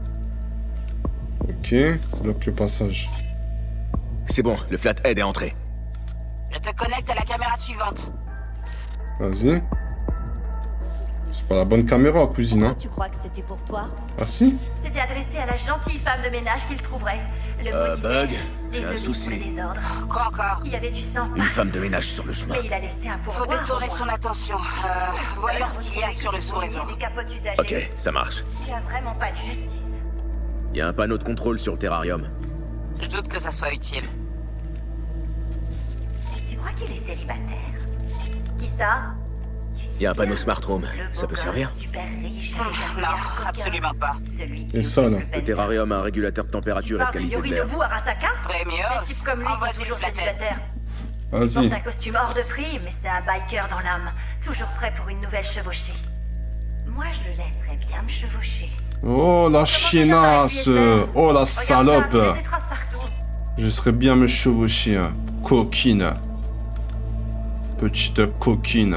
Ok, bloque le passage. C'est bon, le flathead est entré. Je te connecte à la caméra suivante. Vas-y. C'est pas la bonne caméra, cousine, hein. Tu crois que c'était pour toi? Ah si? C'était adressé à la gentille femme de ménage qu'il trouverait. Le Euh, motivait. Bug, j'ai un Désolé souci. pour les ordres. Quoi encore? Il y avait du sang. Une femme de ménage sur le chemin. Mais il a laissé un Faut pourboire. détourner au son moins. attention. Euh, voyons ce qu'il y a sur le sous-réseau. Des capotes usagées. Ok, ça marche. Il n'y a vraiment pas de justice. Il y a un panneau de contrôle sur le terrarium. Je doute que ça soit utile. Tu crois qu'il est célibataire? Qui ça? Il y a un panneau smart home. Ça peut servir? Super riche. Non, absolument pas. Et ça, là. Le terrarium a un régulateur de température et de qualité de l'air. Yorinobu Arasaka? Premios, Des types comme lui envoie-y sont le toujours flathead. célibataires. Il Vas-y. porte un costume hors de prix, mais c'est un biker dans l'âme. Toujours prêt pour une nouvelle chevauchée. Moi, je le laisserais bien me chevaucher. Oh, la chiennasse. Oh, la salope. Je serais bien me chevaucher. hein. Coquine. Petite coquine.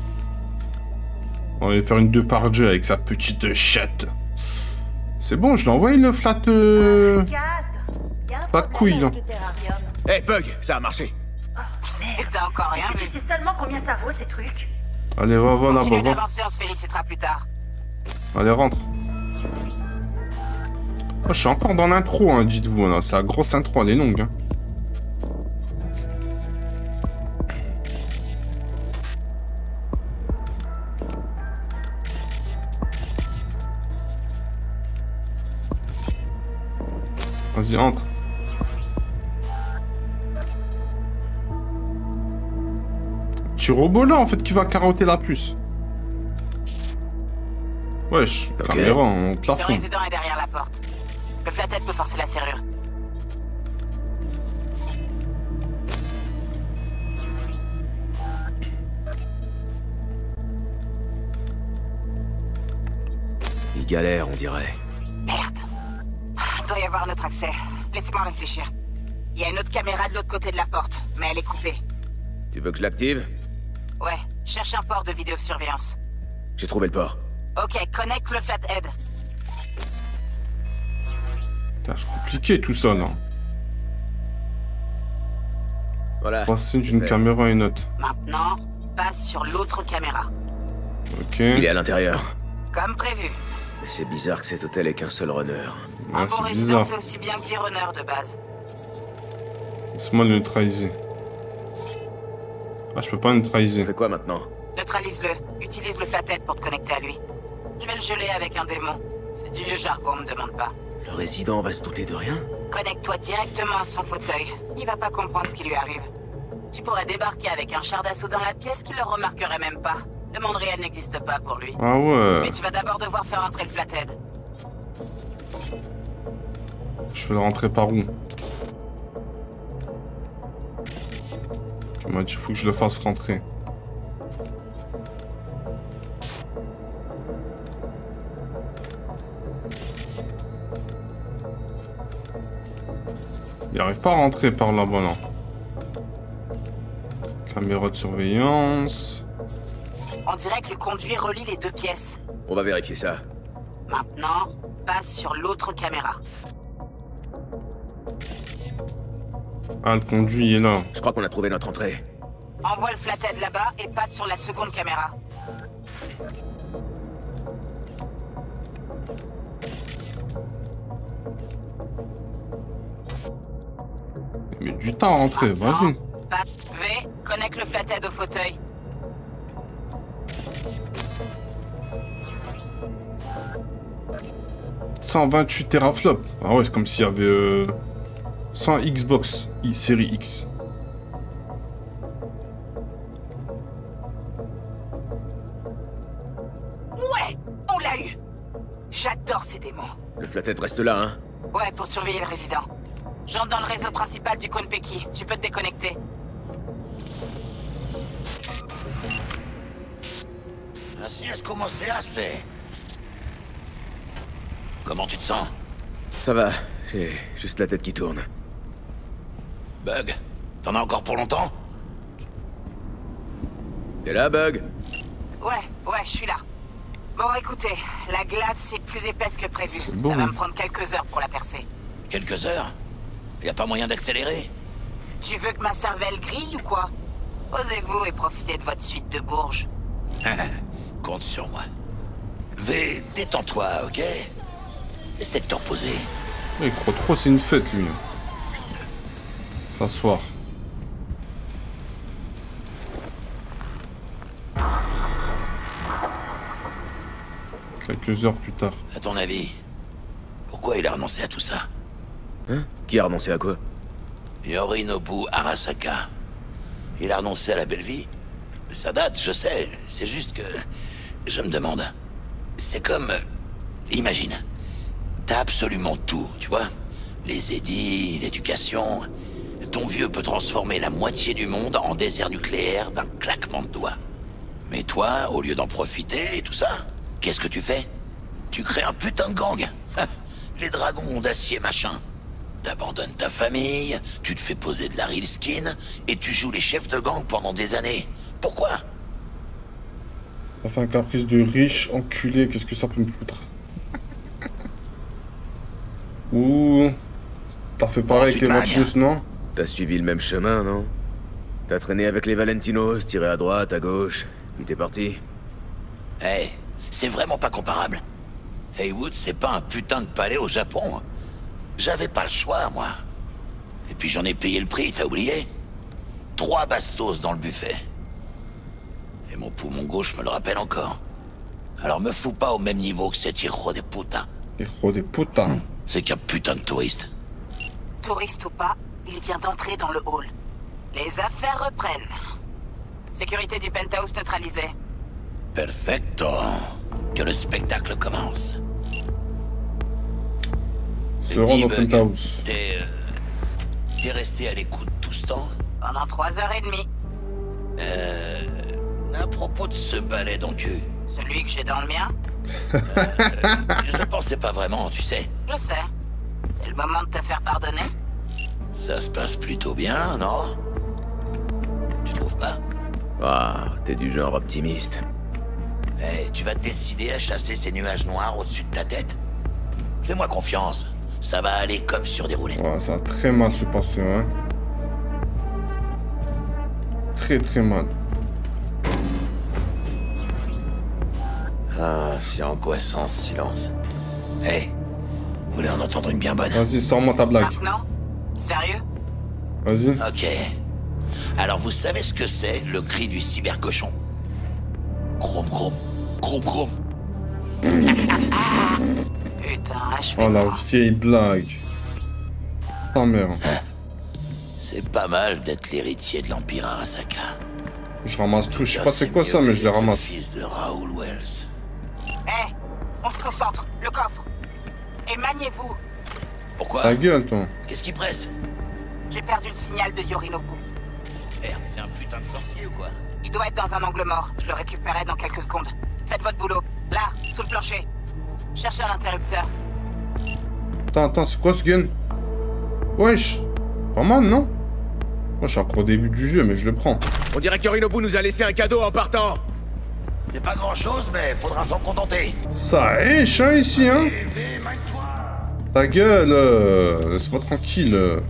On va faire une deux par deux avec sa petite chatte. C'est bon, je l'ai envoyé le flat... Euh... Pas de couilles, non. Eh, hey, Bug, ça a marché. Et t'as encore rien Est-ce que vu? tu sais seulement combien ça vaut, ces trucs? Allez, va, va là-bas, Continue va. d'avancer, on se félicitera plus tard. Allez, rentre. Oh, je suis encore dans l'intro, hein, dites-vous. Là. C'est la grosse intro, elle est longue. Hein. Vas-y, entre. Petit robot là, en fait, qui va carotter la puce. Wesh, Ok. caméra en Le plafond. résident est derrière la porte. Le flathead peut forcer la serrure. Il galère, on dirait. Merde. Il doit y avoir un autre accès. Laissez-moi réfléchir. Il y a une autre caméra de l'autre côté de la porte, mais elle est coupée. Tu veux que je l'active? Ouais, cherche un port de vidéosurveillance. J'ai trouvé le port. Ok, connecte le flathead. Putain, c'est compliqué tout ça là. Voilà. Passer d'une Fait. caméra à une autre. Maintenant, passe sur l'autre caméra. Ok. Il est à l'intérieur. Comme prévu. Mais c'est bizarre que cet hôtel ait qu'un seul runner. Un Ouais, bon c'est résident bizarre. fait aussi bien que dix runners de base. Laisse-moi le neutraliser. Ah, je peux pas neutraliser. On fait quoi maintenant? Neutralise-le. Utilise le flathead pour te connecter à lui. Je vais le geler avec un démon. C'est du vieux jargon, me demande pas. Le résident va se douter de rien? Connecte-toi directement à son fauteuil. Il va pas comprendre ce qui lui arrive. Tu pourrais débarquer avec un char d'assaut dans la pièce qu'il le remarquerait même pas. Le monde réel n'existe pas pour lui. Ah ouais. Mais tu vas d'abord devoir faire entrer le flathead. Je vais le rentrer par où? Il m'a dit faut que je le fasse rentrer. Il arrive pas à rentrer par là-bas, non. Caméra de surveillance. On dirait que le conduit relie les deux pièces. On va vérifier ça. Maintenant, passe sur l'autre caméra. Ah, le conduit il est là. Je crois qu'on a trouvé notre entrée. Envoie le flathead là-bas et passe sur la seconde caméra. Il met du temps à rentrer, vas-y. Passe V, connecte le flathead au fauteuil. cent vingt-huit teraflops. Ah ouais, c'est comme s'il y avait euh, cent Xbox I série X. Ouais, on l'a eu. J'adore ces démons. Le flathead reste là, hein? Ouais, pour surveiller le résident. J'entre dans le réseau principal du Konpeki. Tu peux te déconnecter. Ainsi est-ce commencé assez. Comment tu te sens? Ça va, j'ai juste la tête qui tourne. Bug, t'en as encore pour longtemps? T'es là, Bug? Ouais, ouais, je suis là. Bon, écoutez, la glace est plus épaisse que prévu. Bon. Ça va me prendre quelques heures pour la percer. Quelques heures? Y a pas moyen d'accélérer? Tu veux que ma cervelle grille ou quoi? Osez-vous et profitez de votre suite de Bourges. Compte sur moi. V, détends-toi, ok? Essaie de te reposer. Il croit trop, c'est une fête, lui. S'asseoir. Quelques heures plus tard. À ton avis, pourquoi il a renoncé à tout ça? Hein? Qui a renoncé à quoi? Yorinobu Arasaka. Il a renoncé à la belle vie. Ça date, je sais. C'est juste que... Je me demande. C'est comme... Imagine. T'as absolument tout, tu vois? Les édits, l'éducation... Ton vieux peut transformer la moitié du monde en désert nucléaire d'un claquement de doigts. Mais toi, au lieu d'en profiter et tout ça, qu'est-ce que tu fais? Tu crées un putain de gang. Les dragons d'acier machin. T'abandonnes ta famille, tu te fais poser de la real skin, et tu joues les chefs de gang pendant des années. Pourquoi? Ça fait un caprice de riche, enculé, qu'est-ce que ça peut me foutre? Ouh... T'as fait pareil avec les Machius, non? T'as suivi le même chemin, non? T'as traîné avec les Valentinos, tiré à droite, à gauche, puis t'es parti. Eh, hey, c'est vraiment pas comparable. Heywood, c'est pas un putain de palais au Japon. J'avais pas le choix, moi. Et puis j'en ai payé le prix, t'as oublié? Trois bastos dans le buffet. Et mon poumon gauche me le rappelle encore. Alors me fous pas au même niveau que cet hijo de puta. Hijo de puta. C'est qu'un putain de touriste. Touriste ou pas, il vient d'entrer dans le hall. Les affaires reprennent. Sécurité du penthouse neutralisée. Perfecto. Que le spectacle commence. Se rendre au penthouse. T'es... Euh, T'es resté à l'écoute tout ce temps? Pendant trois heures et demie. Euh... À propos de ce balai dans le cul. Celui que j'ai dans le mien? euh, Je ne pensais pas vraiment, tu sais. Je sais. C'est le moment de te faire pardonner? Ça se passe plutôt bien, non? Tu trouves pas? Ah, t'es du genre optimiste. Eh, hey, tu vas te décider à chasser ces nuages noirs au-dessus de ta tête? Fais-moi confiance. Ça va aller comme sur des roulettes. Ouais, ça a très mal se passer, hein. Très très mal. Ah, c'est angoissant ce silence. Eh, hey, vous voulez en entendre une bien bonne? Vas-y, sors-moi ta blague. Maintenant? Sérieux? Vas-y. Ok. Alors vous savez ce que c'est, le cri du cybercochon? Grom grom. Grom grom. Putain, achevez. Oh la vieille blague. Ta mère. C'est pas mal d'être l'héritier de l'Empire Arasaka. Je ramasse tout, je sais pas c'est quoi ça, mais je les ramasse. Fils de Raoul Wells. Eh, hey, on se concentre, le coffre. Et maniez-vous. Pourquoi? Ta gueule, toi. Qu'est-ce qui presse? J'ai perdu le signal de Yorinobu. Merde, c'est un putain de sorcier ou quoi? Il doit être dans un angle mort. Je le récupérerai dans quelques secondes. Faites votre boulot. Là, sous le plancher. Cherchez un interrupteur. Attends, attends, c'est quoi ce gun? Wesh. Pas mal, non? Moi, je suis encore au début du jeu, mais je le prends. On dirait que Yorinobu nous a laissé un cadeau en partant. C'est pas grand-chose, mais faudra s'en contenter. Ça riche, hein, ici, hein? Ta gueule, euh, laisse-moi tranquille. Euh.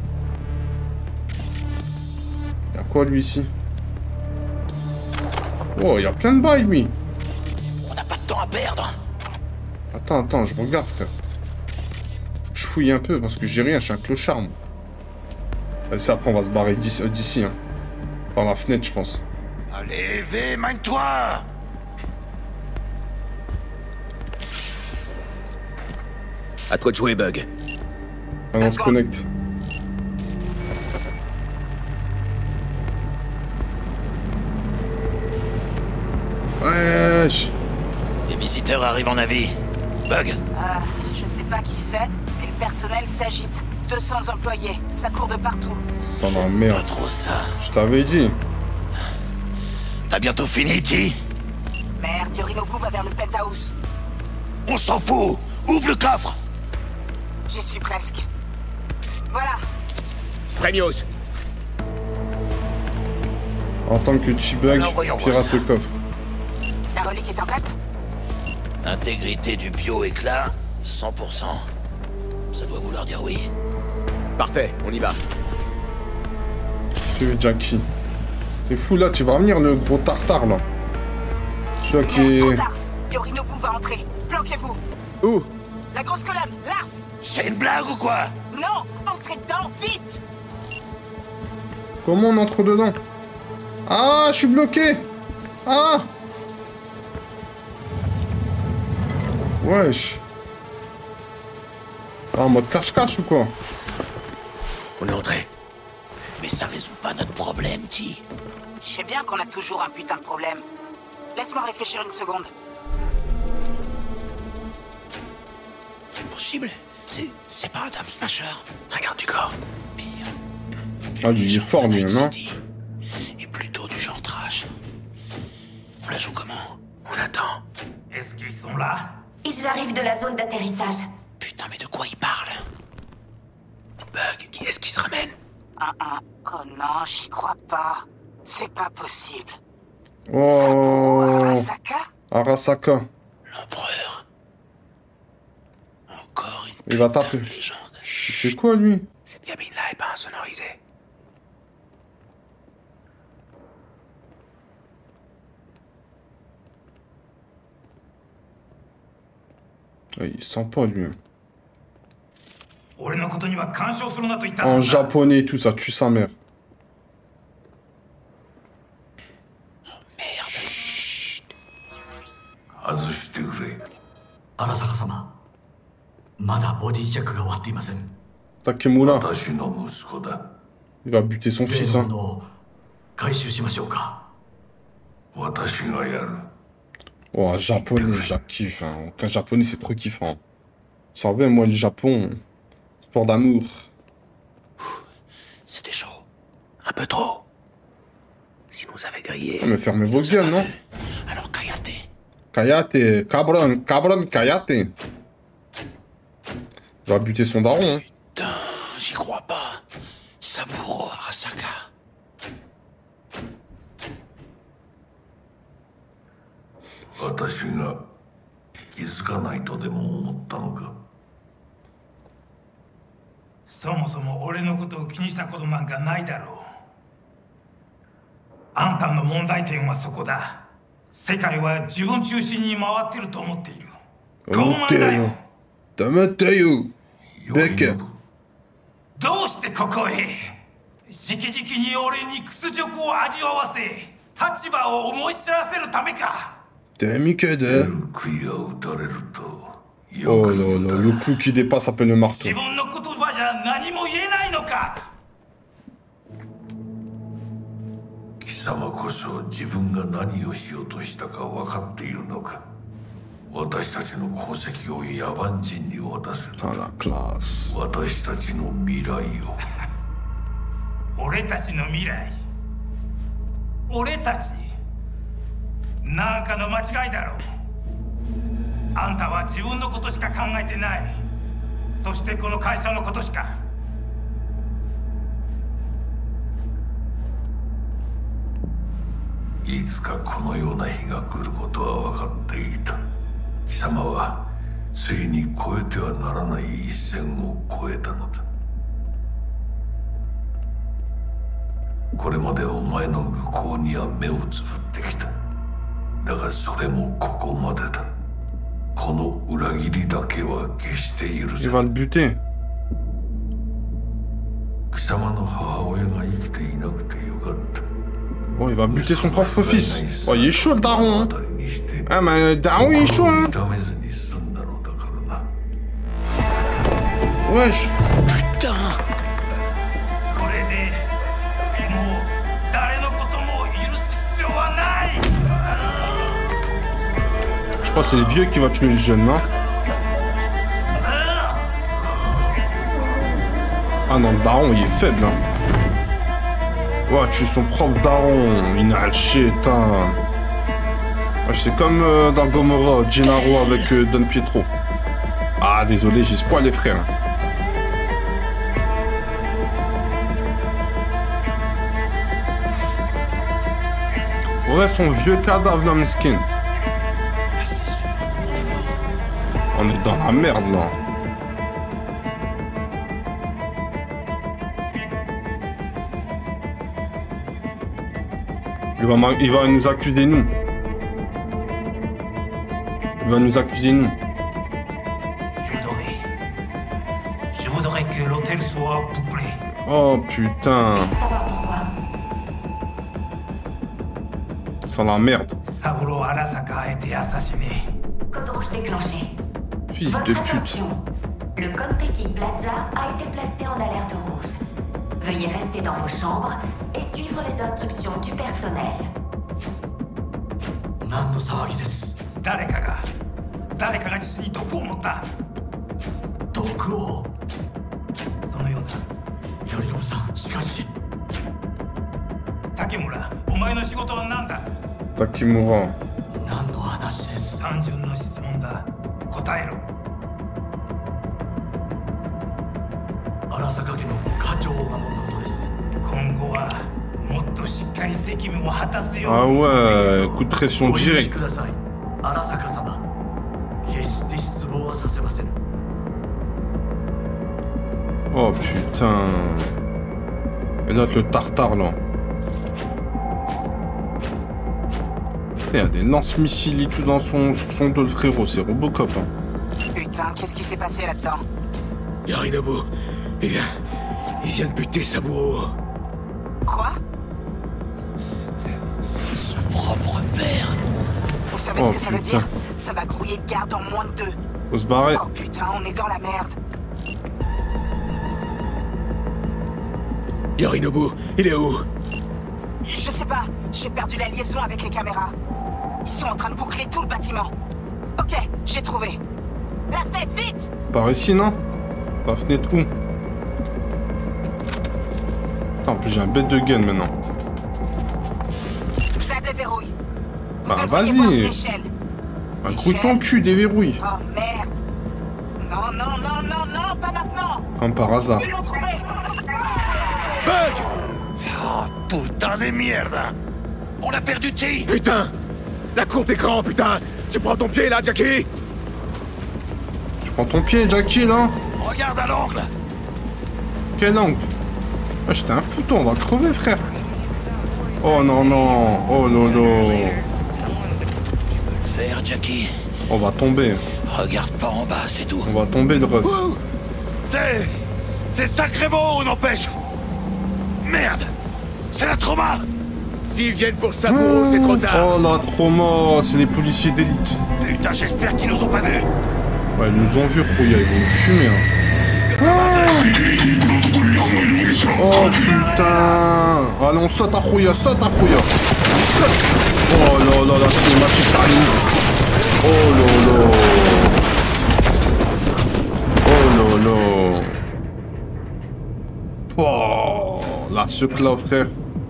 Y'a quoi, lui, ici? Oh, y'a plein de bails, lui. On n'a pas de temps à perdre. Attends, attends, je regarde, frère. Je fouille un peu, parce que j'ai rien, je suis un clochard, moi. Allez, après, on va se barrer d'ici, euh, d'ici, hein. Par la fenêtre, je pense. Allez, V, mine-toi. À toi de jouer, Bug. Allez, on se connecte. Wesh. Des visiteurs arrivent en avis. Bug. Euh, je sais pas qui c'est, mais le personnel s'agite. deux cents employés, ça court de partout. Ça m'emmerde. Pas trop ça. Je t'avais dit. T'as bientôt fini, T? Merde, Yorinobu va vers le penthouse. On s'en fout. Ouvre le coffre. J'y suis presque. Voilà. Premios. En tant que T-Bug, pirate le coffre. La relique est intacte? Intégrité du bio-éclat, cent pour cent. Ça doit vouloir dire oui. Parfait, on y va. Suivez Jackie. C'est fou là, tu vas revenir le gros tartare là. Celui qui est... Trop tard. Yorinobu va entrer. Planquez-vous. Où? La grosse colonne, là. C'est une blague ou quoi? Non, entrez dedans, vite. Comment on entre dedans? Ah, je suis bloqué. Ah. Wesh. Ah, en mode cache-cache ou quoi? On est entré. Mais ça résout pas notre problème, T. Je sais bien qu'on a toujours un putain de problème. Laisse-moi réfléchir une seconde. Impossible. C'est... c'est pas un Dame Smasher. Un garde du corps. Pire. Ah, lui, il est fort, lui, non? Et plutôt du genre trash. On la joue comment? On attend. Est-ce qu'ils sont là? Ils arrivent de la zone d'atterrissage. Putain, mais de quoi ils parlent? Bug, qui est-ce qui se ramène? Ah ah. Oh non, j'y crois pas. C'est pas possible. Oh. Saburo Arasaka? Arasaka. L'empereur. Encore une Il va taper. légende. Il fait quoi, lui? Cette cabine-là est pas insonorisée. Ah, il sent pas, lui. En En japonais et tout, ça tue sa mère. Takemura. Il va buter son fils, hein. Oh, un japonais, j'ai kiffe, hein. Un japonais, c'est trop kiffant. Vous savez, moi, le Japon, sport d'amour. C'était chaud. Un peu trop. Sinon, ça avait grillé. Ah, mais fermez vos gueules, non? Alors, Kayate. Kayate, cabron, cabron, Kayate. Il va buter son daron, hein. Putain, j'y crois pas. Saburo Arasaka. Oh là là, le coup qui dépasse à peine le marteau. Putain, la classe. Il va le buter. Bon, il va buter son propre fils. Oh, il est chaud, le daron, hein. Ah, mais le daron, il est chaud, hein. Wesh. Putain. Je crois que c'est les vieux qui vont tuer les jeunes, non? Ah non, le daron, il est faible, hein. Ouais, tu es son propre daron. Il n'a shit, hein. C'est comme euh, dans Gomorrah, Gennaro avec euh, Don Pietro. Ah, désolé, j'ai spoil les frères. Ouais, son vieux cadavre, l'homme skin. Ah, c'est sûr. On est dans la merde, là. Il va, il va nous accuser, nous. Il va nous accuser, nous. Je voudrais... Je voudrais que l'hôtel soit peuplé. Oh, putain. Sans la merde. Saburo Arasaka a été assassiné. Code rouge déclenché. Fils Votre de pute. attention. Le Konpeki Plaza a été placé en alerte rouge. Veuillez rester dans vos chambres et suivre les instructions du personnel. 何の騒ぎです。誰かが誰かが実に毒を持った。毒を。そのようだ。頼信さん、しかし。竹村、お前の仕事は何だ。 Takimura. 何の話です。単純な質問だ。答えろ。荒坂家の課長を守ることです。今後はもっとしっかり責務を果たすよう Ah ouais, coup de pression direct. ください。荒坂様、決して失望はさせません。 Oh putain. Et là, le tartare, là. Il y a des lance-missiles et tout dans son, sur son dos, le frérot. C'est Robocop, hein. Putain, qu'est-ce qui s'est passé là-dedans? Yorinobu, il vient... Il vient de buter Saburo. Quoi? Son propre père. Vous savez Oh, ce que ça veut putain. dire? Ça va grouiller de garde en moins de deux. Faut se barrer. Oh putain, on est dans la merde. Yorinobu, il est où? Je sais pas, j'ai perdu la liaison avec les caméras. Ils sont en train de boucler tout le bâtiment. Ok, j'ai trouvé. La fenêtre, vite! Par ici, non? La fenêtre où? Attends, en plus j'ai un bête de gun maintenant. Je la déverrouille. Bah vas-y. Un gros ton cul, déverrouille. Oh merde. Non, non, non, non, non, pas maintenant. Comme par hasard. Ils l'ont trouvé. Bug! Oh, putain de merde! On a perdu T! Putain! La cour d'écran, putain! Tu prends ton pied là, Jackie? Tu prends ton pied, Jackie, là? Regarde à l'angle! Quel angle? Ah, j'étais un fouton, on va crever, frère. Oh non, non. Oh lolo. Faire, Jackie. On va tomber. Regarde pas en bas, c'est tout. On va tomber, le ref. C'est... C'est sacrément, on empêche! Merde! C'est la trauma! S'ils viennent pour Saburo, c'est trop tard! Oh la trauma, c'est les policiers d'élite. Putain, j'espère qu'ils nous ont pas vus! Ouais, ils nous ont vus, Rouya, ils vont nous fumer, hein. Oh putain! Allez, on saute à Rouya, saute à Rouya! Saute! Oh là là, la cinématique arrive! Oh là là! Oh là là! Oh, la sucre là, frère.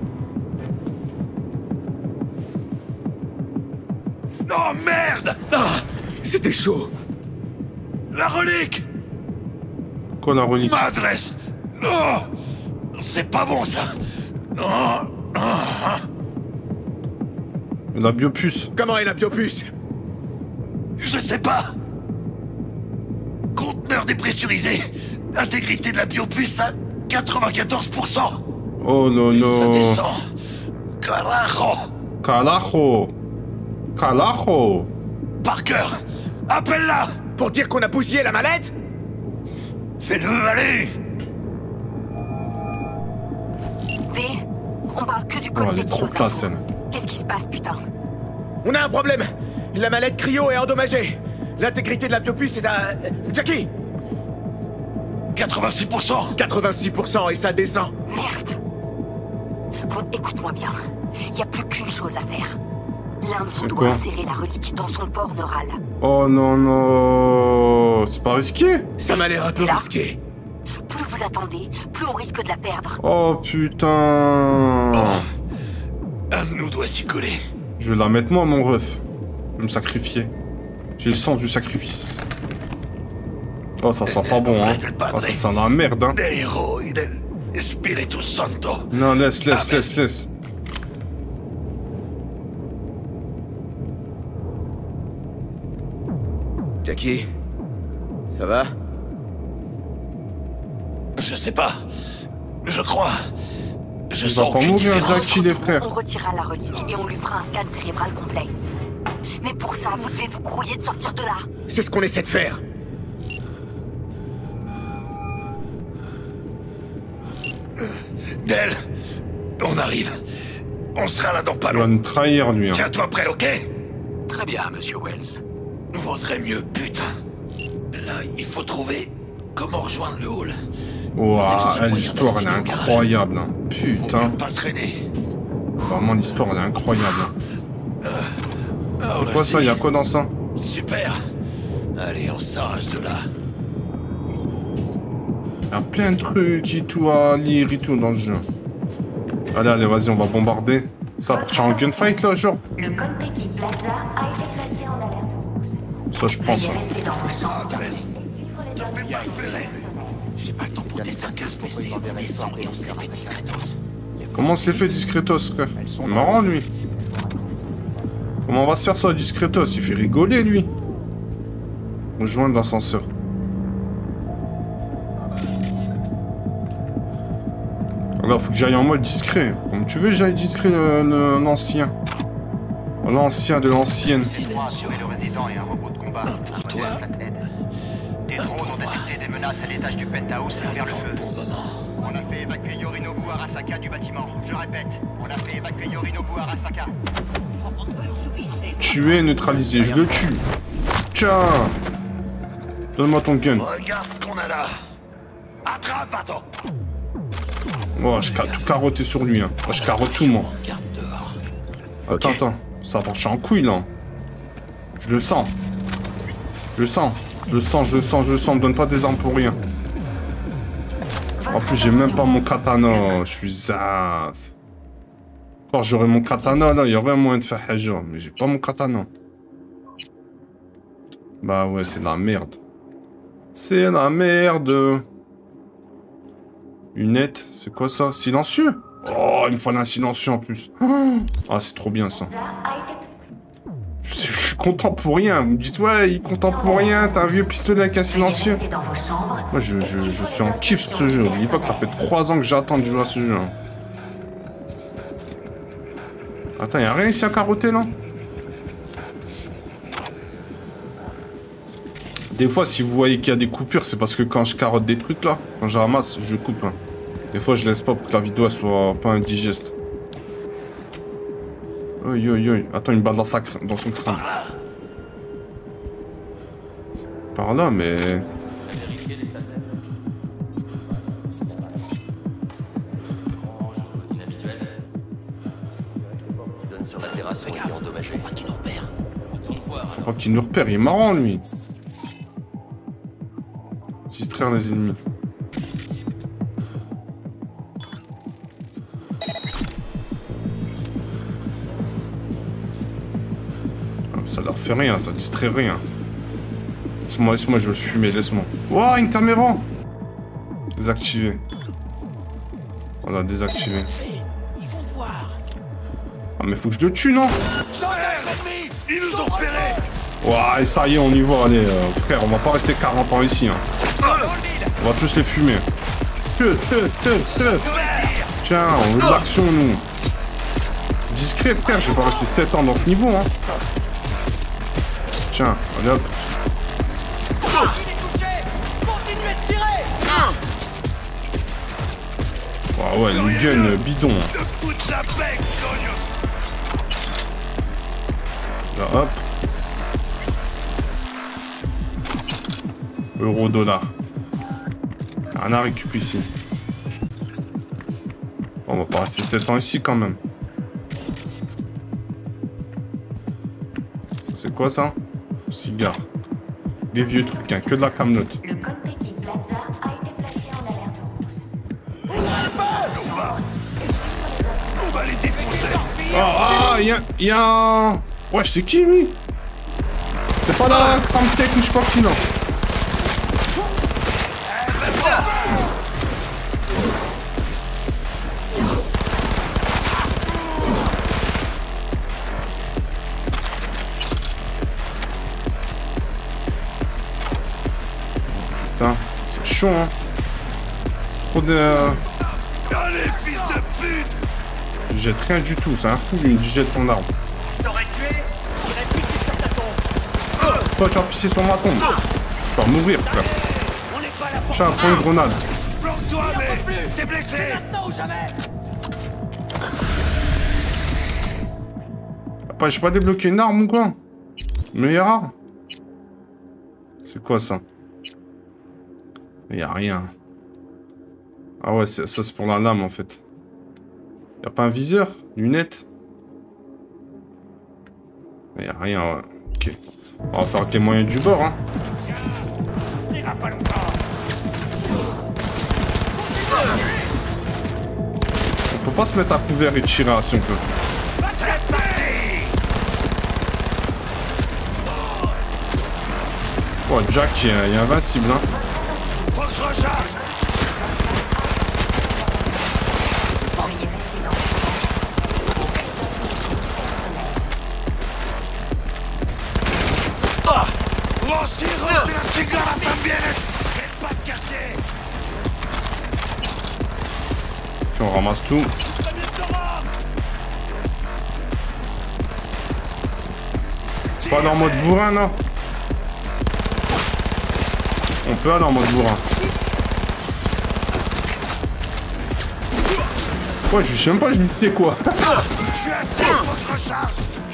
Oh merde! Ah! C'était chaud! La relique! Quoi, la relique? Ma adresse! Non! C'est pas bon, ça! Non! Ah. La biopuce. Comment est la biopuce? Je sais pas! Conteneur dépressurisé! Intégrité de la biopuce à quatre-vingt-quatorze pour cent! Oh non, Et non! ça descend! Carajo! Carajo! Carajo! Parker! Appelle-la! Pour dire qu'on a bousillé la mallette? Fais-le aller! V, on parle que du Oh, elle est Konpeki trop aux classe, infos. elle. Qu'est-ce qui se passe, putain? On a un problème! La mallette cryo est endommagée! L'intégrité de la biopuce est à... Jackie! quatre-vingt-six pour cent! quatre-vingt-six pour cent et ça descend! Merde! Bon, écoute-moi bien. Y a plus qu'une chose à faire. L'un de vous C'est doit quoi? insérer la relique dans son port neural. Oh non, non! C'est pas risqué? Ça m'a l'air un peu Là. risqué. Plus vous attendez, plus on risque de la perdre. Oh putain. Oh. Un de nous doit s'y coller. Je vais la mettre moi, mon ref. Je vais me sacrifier. J'ai le sens du sacrifice. Oh, ça sent pas bon, hein. Oh, ça sent la merde, hein. Des héros, del Espiritu Santo. Non, laisse, laisse, laisse, laisse. Jackie, ça va? Je sais pas. Je crois. Je Il va sens pas aucune mourir, différence. Jackie, les frères. On retirera la relique et on lui fera un scan cérébral complet. Mais pour ça, vous devez vous grouiller de sortir de là. C'est ce qu'on essaie de faire. Del, on arrive. On sera là dans pas Il va longtemps. nous trahir, lui. Hein. Tiens-toi prêt, ok? Très bien, monsieur Wells. Vaudrait mieux, putain. Là, il faut trouver comment rejoindre le hall. Ouah, l'histoire, elle est incroyable. Hein. Putain. Pas traîner. Vraiment, l'histoire, elle est incroyable. Oh, C'est quoi ça? Y'a quoi dans ça? Super. Allez, on s'arrache de là. Y'a plein de trucs et tout à lire et tout dans le jeu. Allez, allez, vas-y, on va bombarder. Ça va partir en gunfight, là, genre? Le Konpeki Plaza a été placé en alerte rouge. Ça, je pense. Veuillez rester dans vos chambres. J'ai pas le temps pour des sarcasmes, mais c'est on descend et on se les fait discretos. Comment on se les fait discretos, frère? C'est marrant, lui. Comment on va se faire ça, discretos? Il fait rigoler, lui. Rejoindre l'ascenseur. Alors, faut que j'aille en mode discret. Comme tu veux, j'aille discret, euh, l'ancien. L'ancien de l'ancienne. Le résident et un robot de combat. Pour toi. Des drones ont détecté des menaces à l'étage du penthouse et vers le feu. On a fait évacuer Yorinobu Arasaka du bâtiment. Je répète, on a fait évacuer Yorinobu Arasaka. Tuer, neutraliser, je le tue. Tiens. Donne-moi ton gun. Regarde ce qu'on a là. Attrape, attends. Oh, je ca tout carotté sur lui, hein. Oh, je carotte tout, moi. Attends, attends. Ça va partir en couille, là. Je le sens. Je le sens. Je le sens, je le sens, je le sens. Me donne pas des armes pour rien. En plus, j'ai même pas mon katana. Je suis zaf. Quand j'aurais mon katana, là, il y aurait un moyen de faire haja. Mais j'ai pas mon katana. Bah ouais, c'est la merde. C'est la merde. Lunette, c'est quoi ça? Silencieux? Oh, il me fallait un silencieux en plus. Ah, c'est trop bien ça. Je, sais, je suis content pour rien. Vous me dites, ouais, il est content pour rien. T'as un vieux pistolet avec un silencieux. Moi, je, je, je suis en kiff sur ce jeu. N'oubliez pas que ça fait trois ans que j'attends de jouer à ce jeu. Hein. Attends, y'a rien ici à carotter là? Des fois, si vous voyez qu'il y a des coupures, c'est parce que quand je carotte des trucs là, quand je ramasse, je coupe. Hein. Des fois, je laisse pas pour que la vidéo soit pas indigeste. Oi, oi, oi. Attends, une balle dans, sa dans son crâne. Par là, mais... Faut pas qu'il nous repère, il est marrant lui. Distraire les ennemis. Ah, ça leur fait rien, ça distrait rien. Laisse-moi, laisse-moi, je vais fumer, laisse-moi. Ouah, une caméra! Désactivé. Voilà, désactivé. Ah, mais faut que je le tue, non? Ils nous ont repérés. Ouah, et ça y est, on y va, allez, euh, frère, on va pas rester quarante ans ici, hein. On va tous les fumer. Te, te, te, te. Tiens, on veut de l'action, nous. Discret, frère, je vais pas rester sept ans dans ce niveau, hein. Tiens, allez hop. Ah ouais, le gun bidon. Là, hop. Euro, dollar. Rien à récupérer ici. Bon, on va pas rester sept ans ici quand même. Ça c'est quoi ça? Cigare. Des vieux trucs, hein, que de la camelote. Le Konpeki Plaza a été placé en alerte. va. On va les défoncer. Oh, ah, y'a... Y'a... Ouais, c'est qui, lui? C'est pas la Cramtech ou je sais pas qui, là. Putain, c'est chaud, hein. Trop de... Allez, fils de pute! Il jette rien du tout, c'est un fou, lui, il jette ton arme. Je t'aurais tué, j'irais pisser sur ta tombe. Toi, tu vas pisser sur ma tombe. Tu vas mourir, frère. Tiens, prends une grenade. Planque-toi, mais t'es blessé! C'est maintenant ou jamais! Papa, j'ai pas débloqué une arme ou quoi? Meilleure arme? C'est quoi, ça? Y'a rien. Ah ouais, ça c'est pour la lame, en fait. Y'a pas un viseur? Lunettes? Y'a rien, ouais. Ok. On va faire avec les moyens du bord, hein. On peut pas se mettre à couvert et tirer si on peut. Oh, Jack, il est invincible, hein. Faut que je recharge! Mon sirop de la cigare también! C'est pas de quartier! Ok, on ramasse tout. Pas dans le mode bourrin, là. On peut aller en mode bourrin. Ouais, je sais même pas, je me disais quoi. Je suis à fond, faut que je recharge!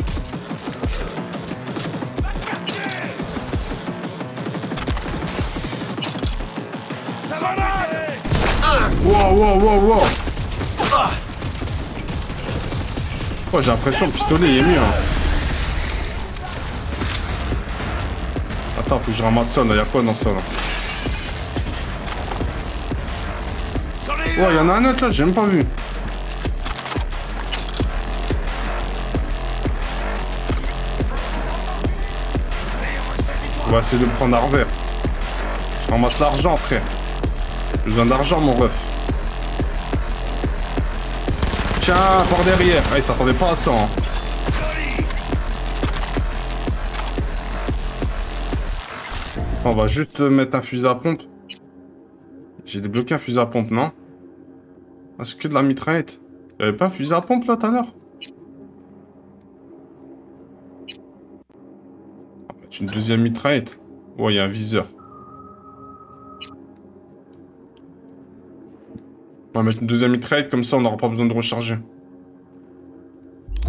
Ça va m'aider! Wow, wow, wow, wow. Oh, j'ai l'impression que le pistolet il est mieux. Hein. Attends, faut que je ramasse ça là. Y'a quoi dans ça là? Oh, y'en a un autre là, j'ai même pas vu. On va essayer de prendre un revers. Je ramasse l'argent, frère. J'ai besoin d'argent, mon ref. Tiens, par derrière. Ah, il s'attendait pas à ça. Hein. Attends, on va juste mettre un fusil à pompe. J'ai débloqué un fusil à pompe, non? Ah, c'est que de la mitraillette. Il y avait pas un fusil à pompe là tout à l'heure? On va mettre une deuxième mitraillette. Oh, il y a un viseur. On va mettre une deuxième mitraillette, comme ça on n'aura pas besoin de recharger. Ah,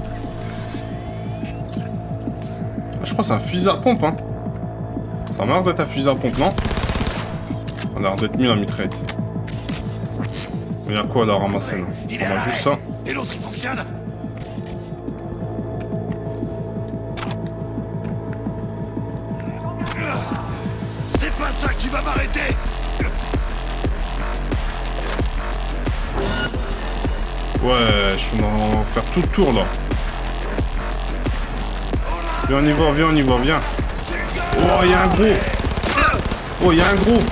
je crois que c'est un fusil à pompe, hein. Ça a l'air d'être un fusil à pompe, non? Ça a l'air d'être mieux la mitraillette. Il y a quoi là à ramasser là? On va juste ça. Et l'autre il fonctionne? C'est pas ça qui va m'arrêter! Ouais, je suis en faire tout le tour là. Viens, on y va, viens, on y va, viens. Oh, il y a un gros. Oh, il y a un gros.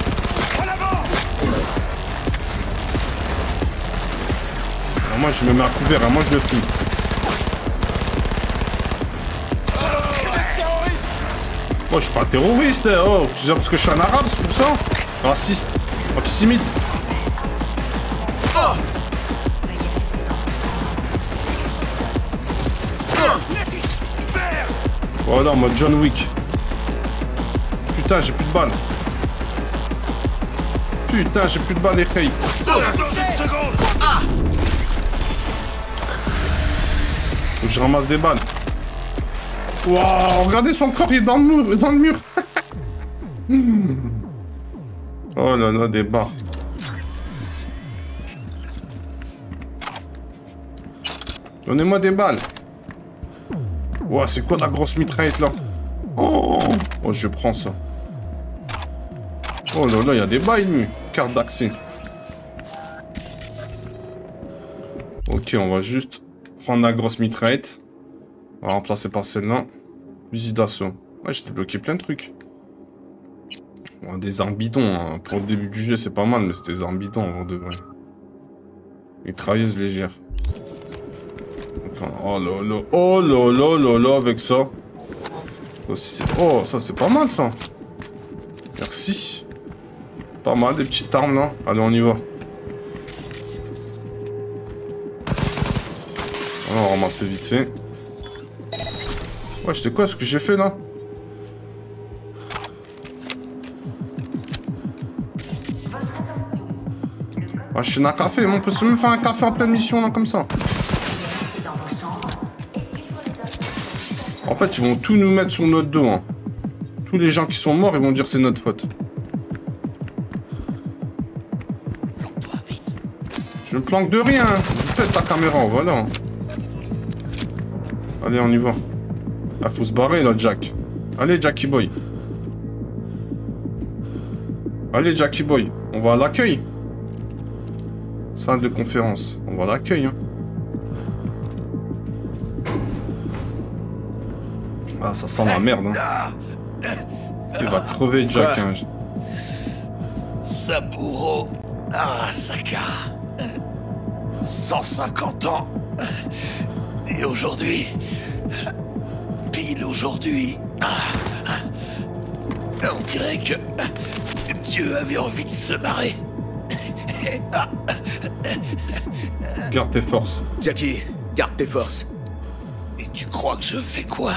Alors, moi, je me mets à couvert, hein. Moi, je le tue. Oh, je suis pas terroriste. Oh, tu sais parce que je suis un arabe, c'est pour ça? Raciste. Antisémite. Oh. Voilà, en mode John Wick. Putain, j'ai plus de balles. Putain, j'ai plus de balles, les filles. Faut que je ramasse des balles. Waouh, regardez son corps, il est dans le mur. Dans le mur. Oh là là, des barres. Donnez-moi des balles. Ouah, c'est quoi la grosse mitraillette là? Oh, oh, je prends ça. Oh là là, il y a des bails, lui. Carte d'accès. Ok, on va juste prendre la grosse mitraillette. On va remplacer par celle-là. Fusil d'assaut. Ouais, j'ai débloqué plein de trucs. Bon, des armes bidons, hein. Pour le début du jeu, c'est pas mal, mais c'était des armes bidons avant de vrai. Mitrailleuse légère. Oh là là, oh là là là là, avec ça. Oh, ça c'est pas mal ça. Merci. Pas mal, des petites armes là. Allez, on y va. On va ramasser vite fait. Ouais, c'était quoi ce que j'ai fait là? Ah, je suis un café, mais on peut se même faire un café en pleine mission là comme ça. En fait, ils vont tout nous mettre sur notre dos. Hein. Tous les gens qui sont morts, ils vont dire c'est notre faute. Je me planque de rien. Vous faites ta caméra, voilà. Allez, on y va. Là, faut se barrer, là, Jack. Allez, Jackie Boy. Allez, Jackie Boy. On va à l'accueil. Salle de conférence. On va à l'accueil, hein. Ah, ça sent la merde, hein. Il va crever, Jack. Hein. Saburo Arasaka. cent cinquante ans. Et aujourd'hui... Pile aujourd'hui... On dirait que... Dieu avait envie de se marrer. Garde tes forces. Jackie, garde tes forces. Et tu crois que je fais quoi?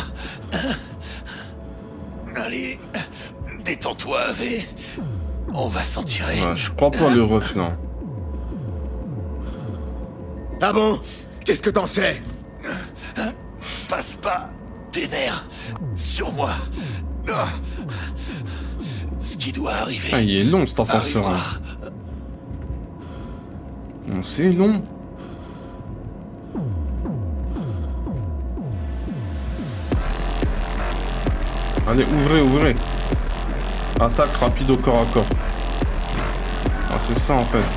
Allez, détends-toi, Ave. On va s'en tirer. Ouais, je crois pas le ref, non. Ah bon? Qu'est-ce que t'en sais? Passe pas tes nerfs sur moi. Ce qui doit arriver. Ah, il est long cet ascenseur. Hein. Non, c'est long. Allez, ouvrez, ouvrez. Attaque rapide au corps à corps. Ah, c'est ça en fait.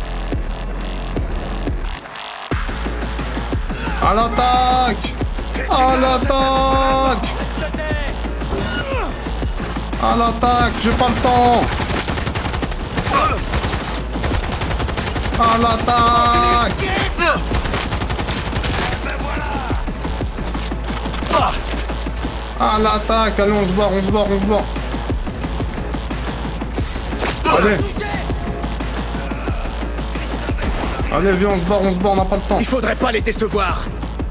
À l'attaque! À l'attaque! À l'attaque! J'ai pas le temps! À l'attaque! À l'attaque! Allez, on se barre, on se barre, on se barre! Allez! Allez, viens, on se barre, on se barre, on n'a pas le temps! Il faudrait pas les décevoir!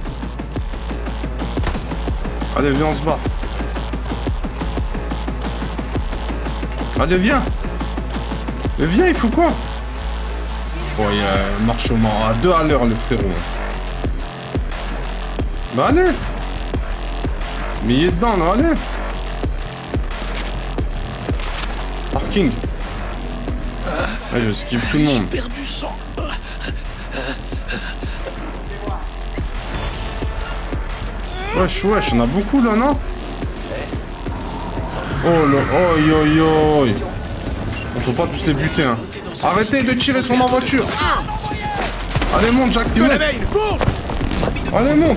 Allez, viens, on se bat. Allez, viens. Mais viens, il faut quoi? Oh, il y a un marchement à deux à l'heure, le frérot. Bah, allez. Mais il est dedans, là, allez. Parking. Ouais, je esquive tout le monde. J'ai perdu sang. Wesh, wesh, on a beaucoup là, non? Oh là, oi, oi, oi. On peut pas tous les buter, hein. Arrêtez de tirer sur ma voiture. Allez, monte, Jack, monte. Allez, monte.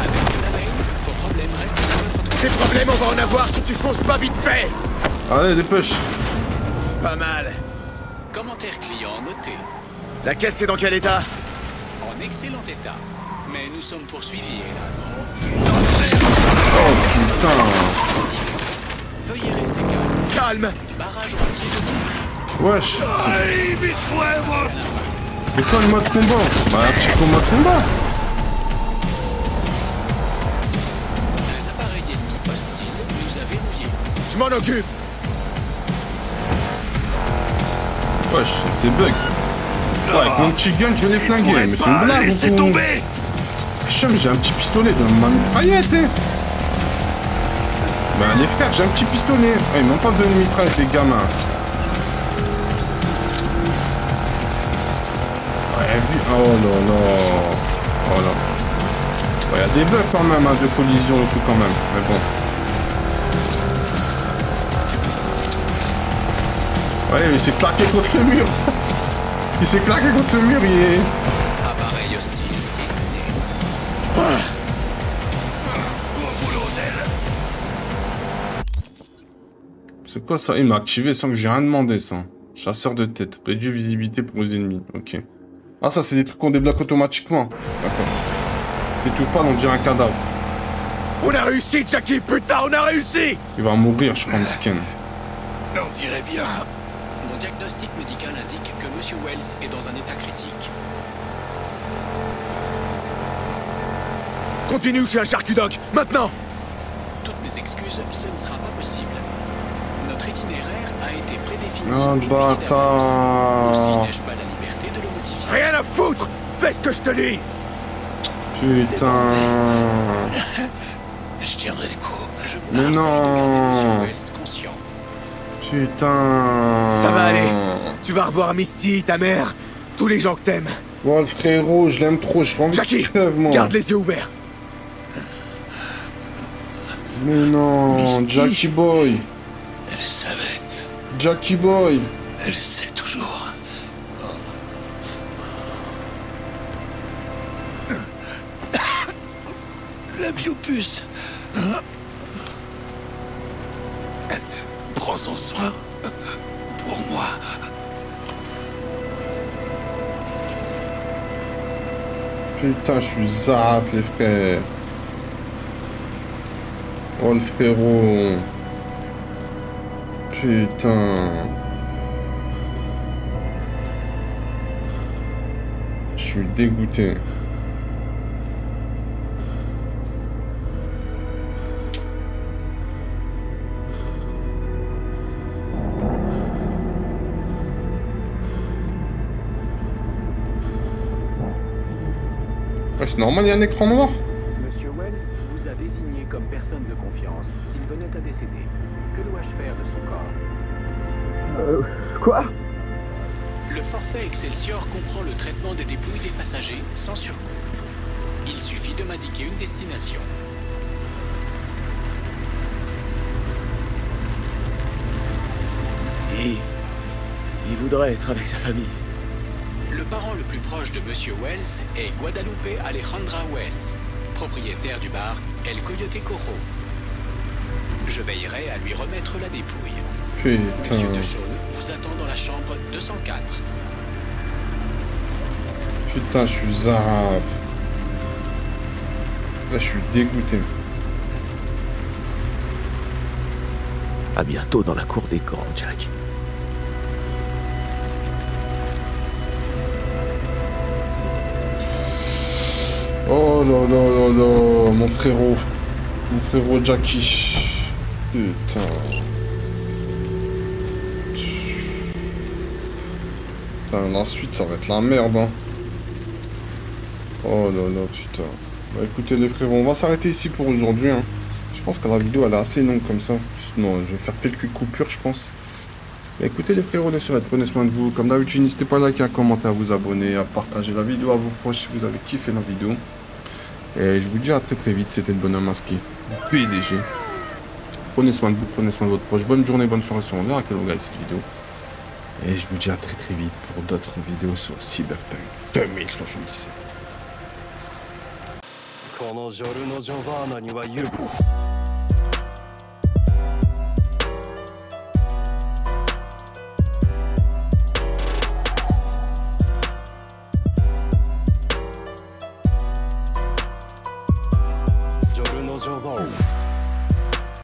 Des problèmes, on va en avoir si tu fonces pas vite fait. Allez, dépêche. Pas mal. Commentaire client noté. La caisse est dans quel état? En excellent état. Mais nous sommes poursuivis, hélas. Oh putain. Veuillez rester calme. Calme. Barrage entier de... Wesh. C'est quoi le mode combat? Bah, un petit peu mode combat. Un appareil ennemi hostile nous a verrouillés. Je m'en occupe. Wesh, c'est bug. Ouais, avec mon petit gun, je vais les flinguer. Mais c'est une blague ou quoi? tomber. Chum, j'ai un petit pistolet de ma mitraillette, eh. Ben les frères, j'ai un petit pistolet. Ah, ils m'ont pas donné de mitraillette, les gamins. Ouais, vu... Oh là là. Voilà. Il y a des bugs quand même, hein, de collision et tout quand même. Mais bon. Ouais, il s'est claqué contre le mur. Il s'est claqué contre le mur, il est... Appareil hostile C'est quoi ça? Il m'a activé sans que j'ai rien demandé, ça. Chasseur de tête. Réduit visibilité pour les ennemis. Ok. Ah, ça, c'est des trucs qu'on débloque automatiquement. D'accord. C'est tout pas, on dirait un cadavre. On a réussi, Jackie, putain, on a réussi! Il va mourir, je crois, le skin. On dirait bien. Mon diagnostic médical indique que Monsieur Wells est dans un état critique. Continue chez un charcudoc, maintenant! Toutes mes excuses, ce ne sera pas possible. Notre itinéraire a été prédéfini Oh, et payé d'avance. bâtard. Aussi n'ai-je pas la liberté de le modifier. Rien à foutre! Fais ce que je te dis! Putain. Je tiendrai les coups. Je vous Mais conseille de garder Monsieur non. Wells conscient. Putain. Ça va aller. Tu vas revoir Misty, ta mère, tous les gens que t'aimes. Oh, le frérot, je l'aime trop, je pense Jackie, garde les yeux ouverts. Mais non, Misty. Jackie Boy. Elle savait. Jackie Boy. Elle sait toujours. La biopuce. Prends son soin. Pour moi. Putain, je suis zap, les frères. Oh, le frérot. Putain. Je suis dégoûté. Ouais, c'est normal, il y a un écran noir. Monsieur Wells vous a désigné comme personne de confiance s'il venait à décéder. Que dois-je faire de son corps? Euh... Quoi? Le forfait Excelsior comprend le traitement des dépouilles des passagers sans surcoût. Il suffit de m'indiquer une destination. Il... Il voudrait être avec sa famille. Le parent le plus proche de Monsieur Wells est Guadalupe Alejandra Wells, propriétaire du bar El Coyote Cojo. Je veillerai à lui remettre la dépouille. Putain. Monsieur DeShawn vous attend dans la chambre deux cent quatre. Putain, je suis zaf. Là, je suis dégoûté. À bientôt dans la cour des grands, Jack. Oh là là là là, mon frérot. Mon frérot Jackie. Putain. Putain, la suite, ça va être la merde, hein. Oh là là, putain. Bah écoutez les frérots, on va s'arrêter ici pour aujourd'hui, hein. Je pense que la vidéo, elle est assez longue comme ça. Sinon, je vais faire quelques coupures, je pense. Bah écoutez les frérots, les sœurs, prenez soin de vous. Comme d'habitude, n'hésitez pas à liker, à commenter, à vous abonner, à partager la vidéo à vos proches si vous avez kiffé la vidéo. Et je vous dis à très très vite, c'était le bonhomme masqué, P D G. Prenez soin de vous, prenez soin de votre proche. Bonne journée, bonne soirée sur on verra quel regarde cette vidéo. Et je vous dis à très très vite pour d'autres vidéos sur Cyberpunk deux mille soixante-dix-sept. このジョルノ・ジョバーナには言うジョルノ・ジョバーナ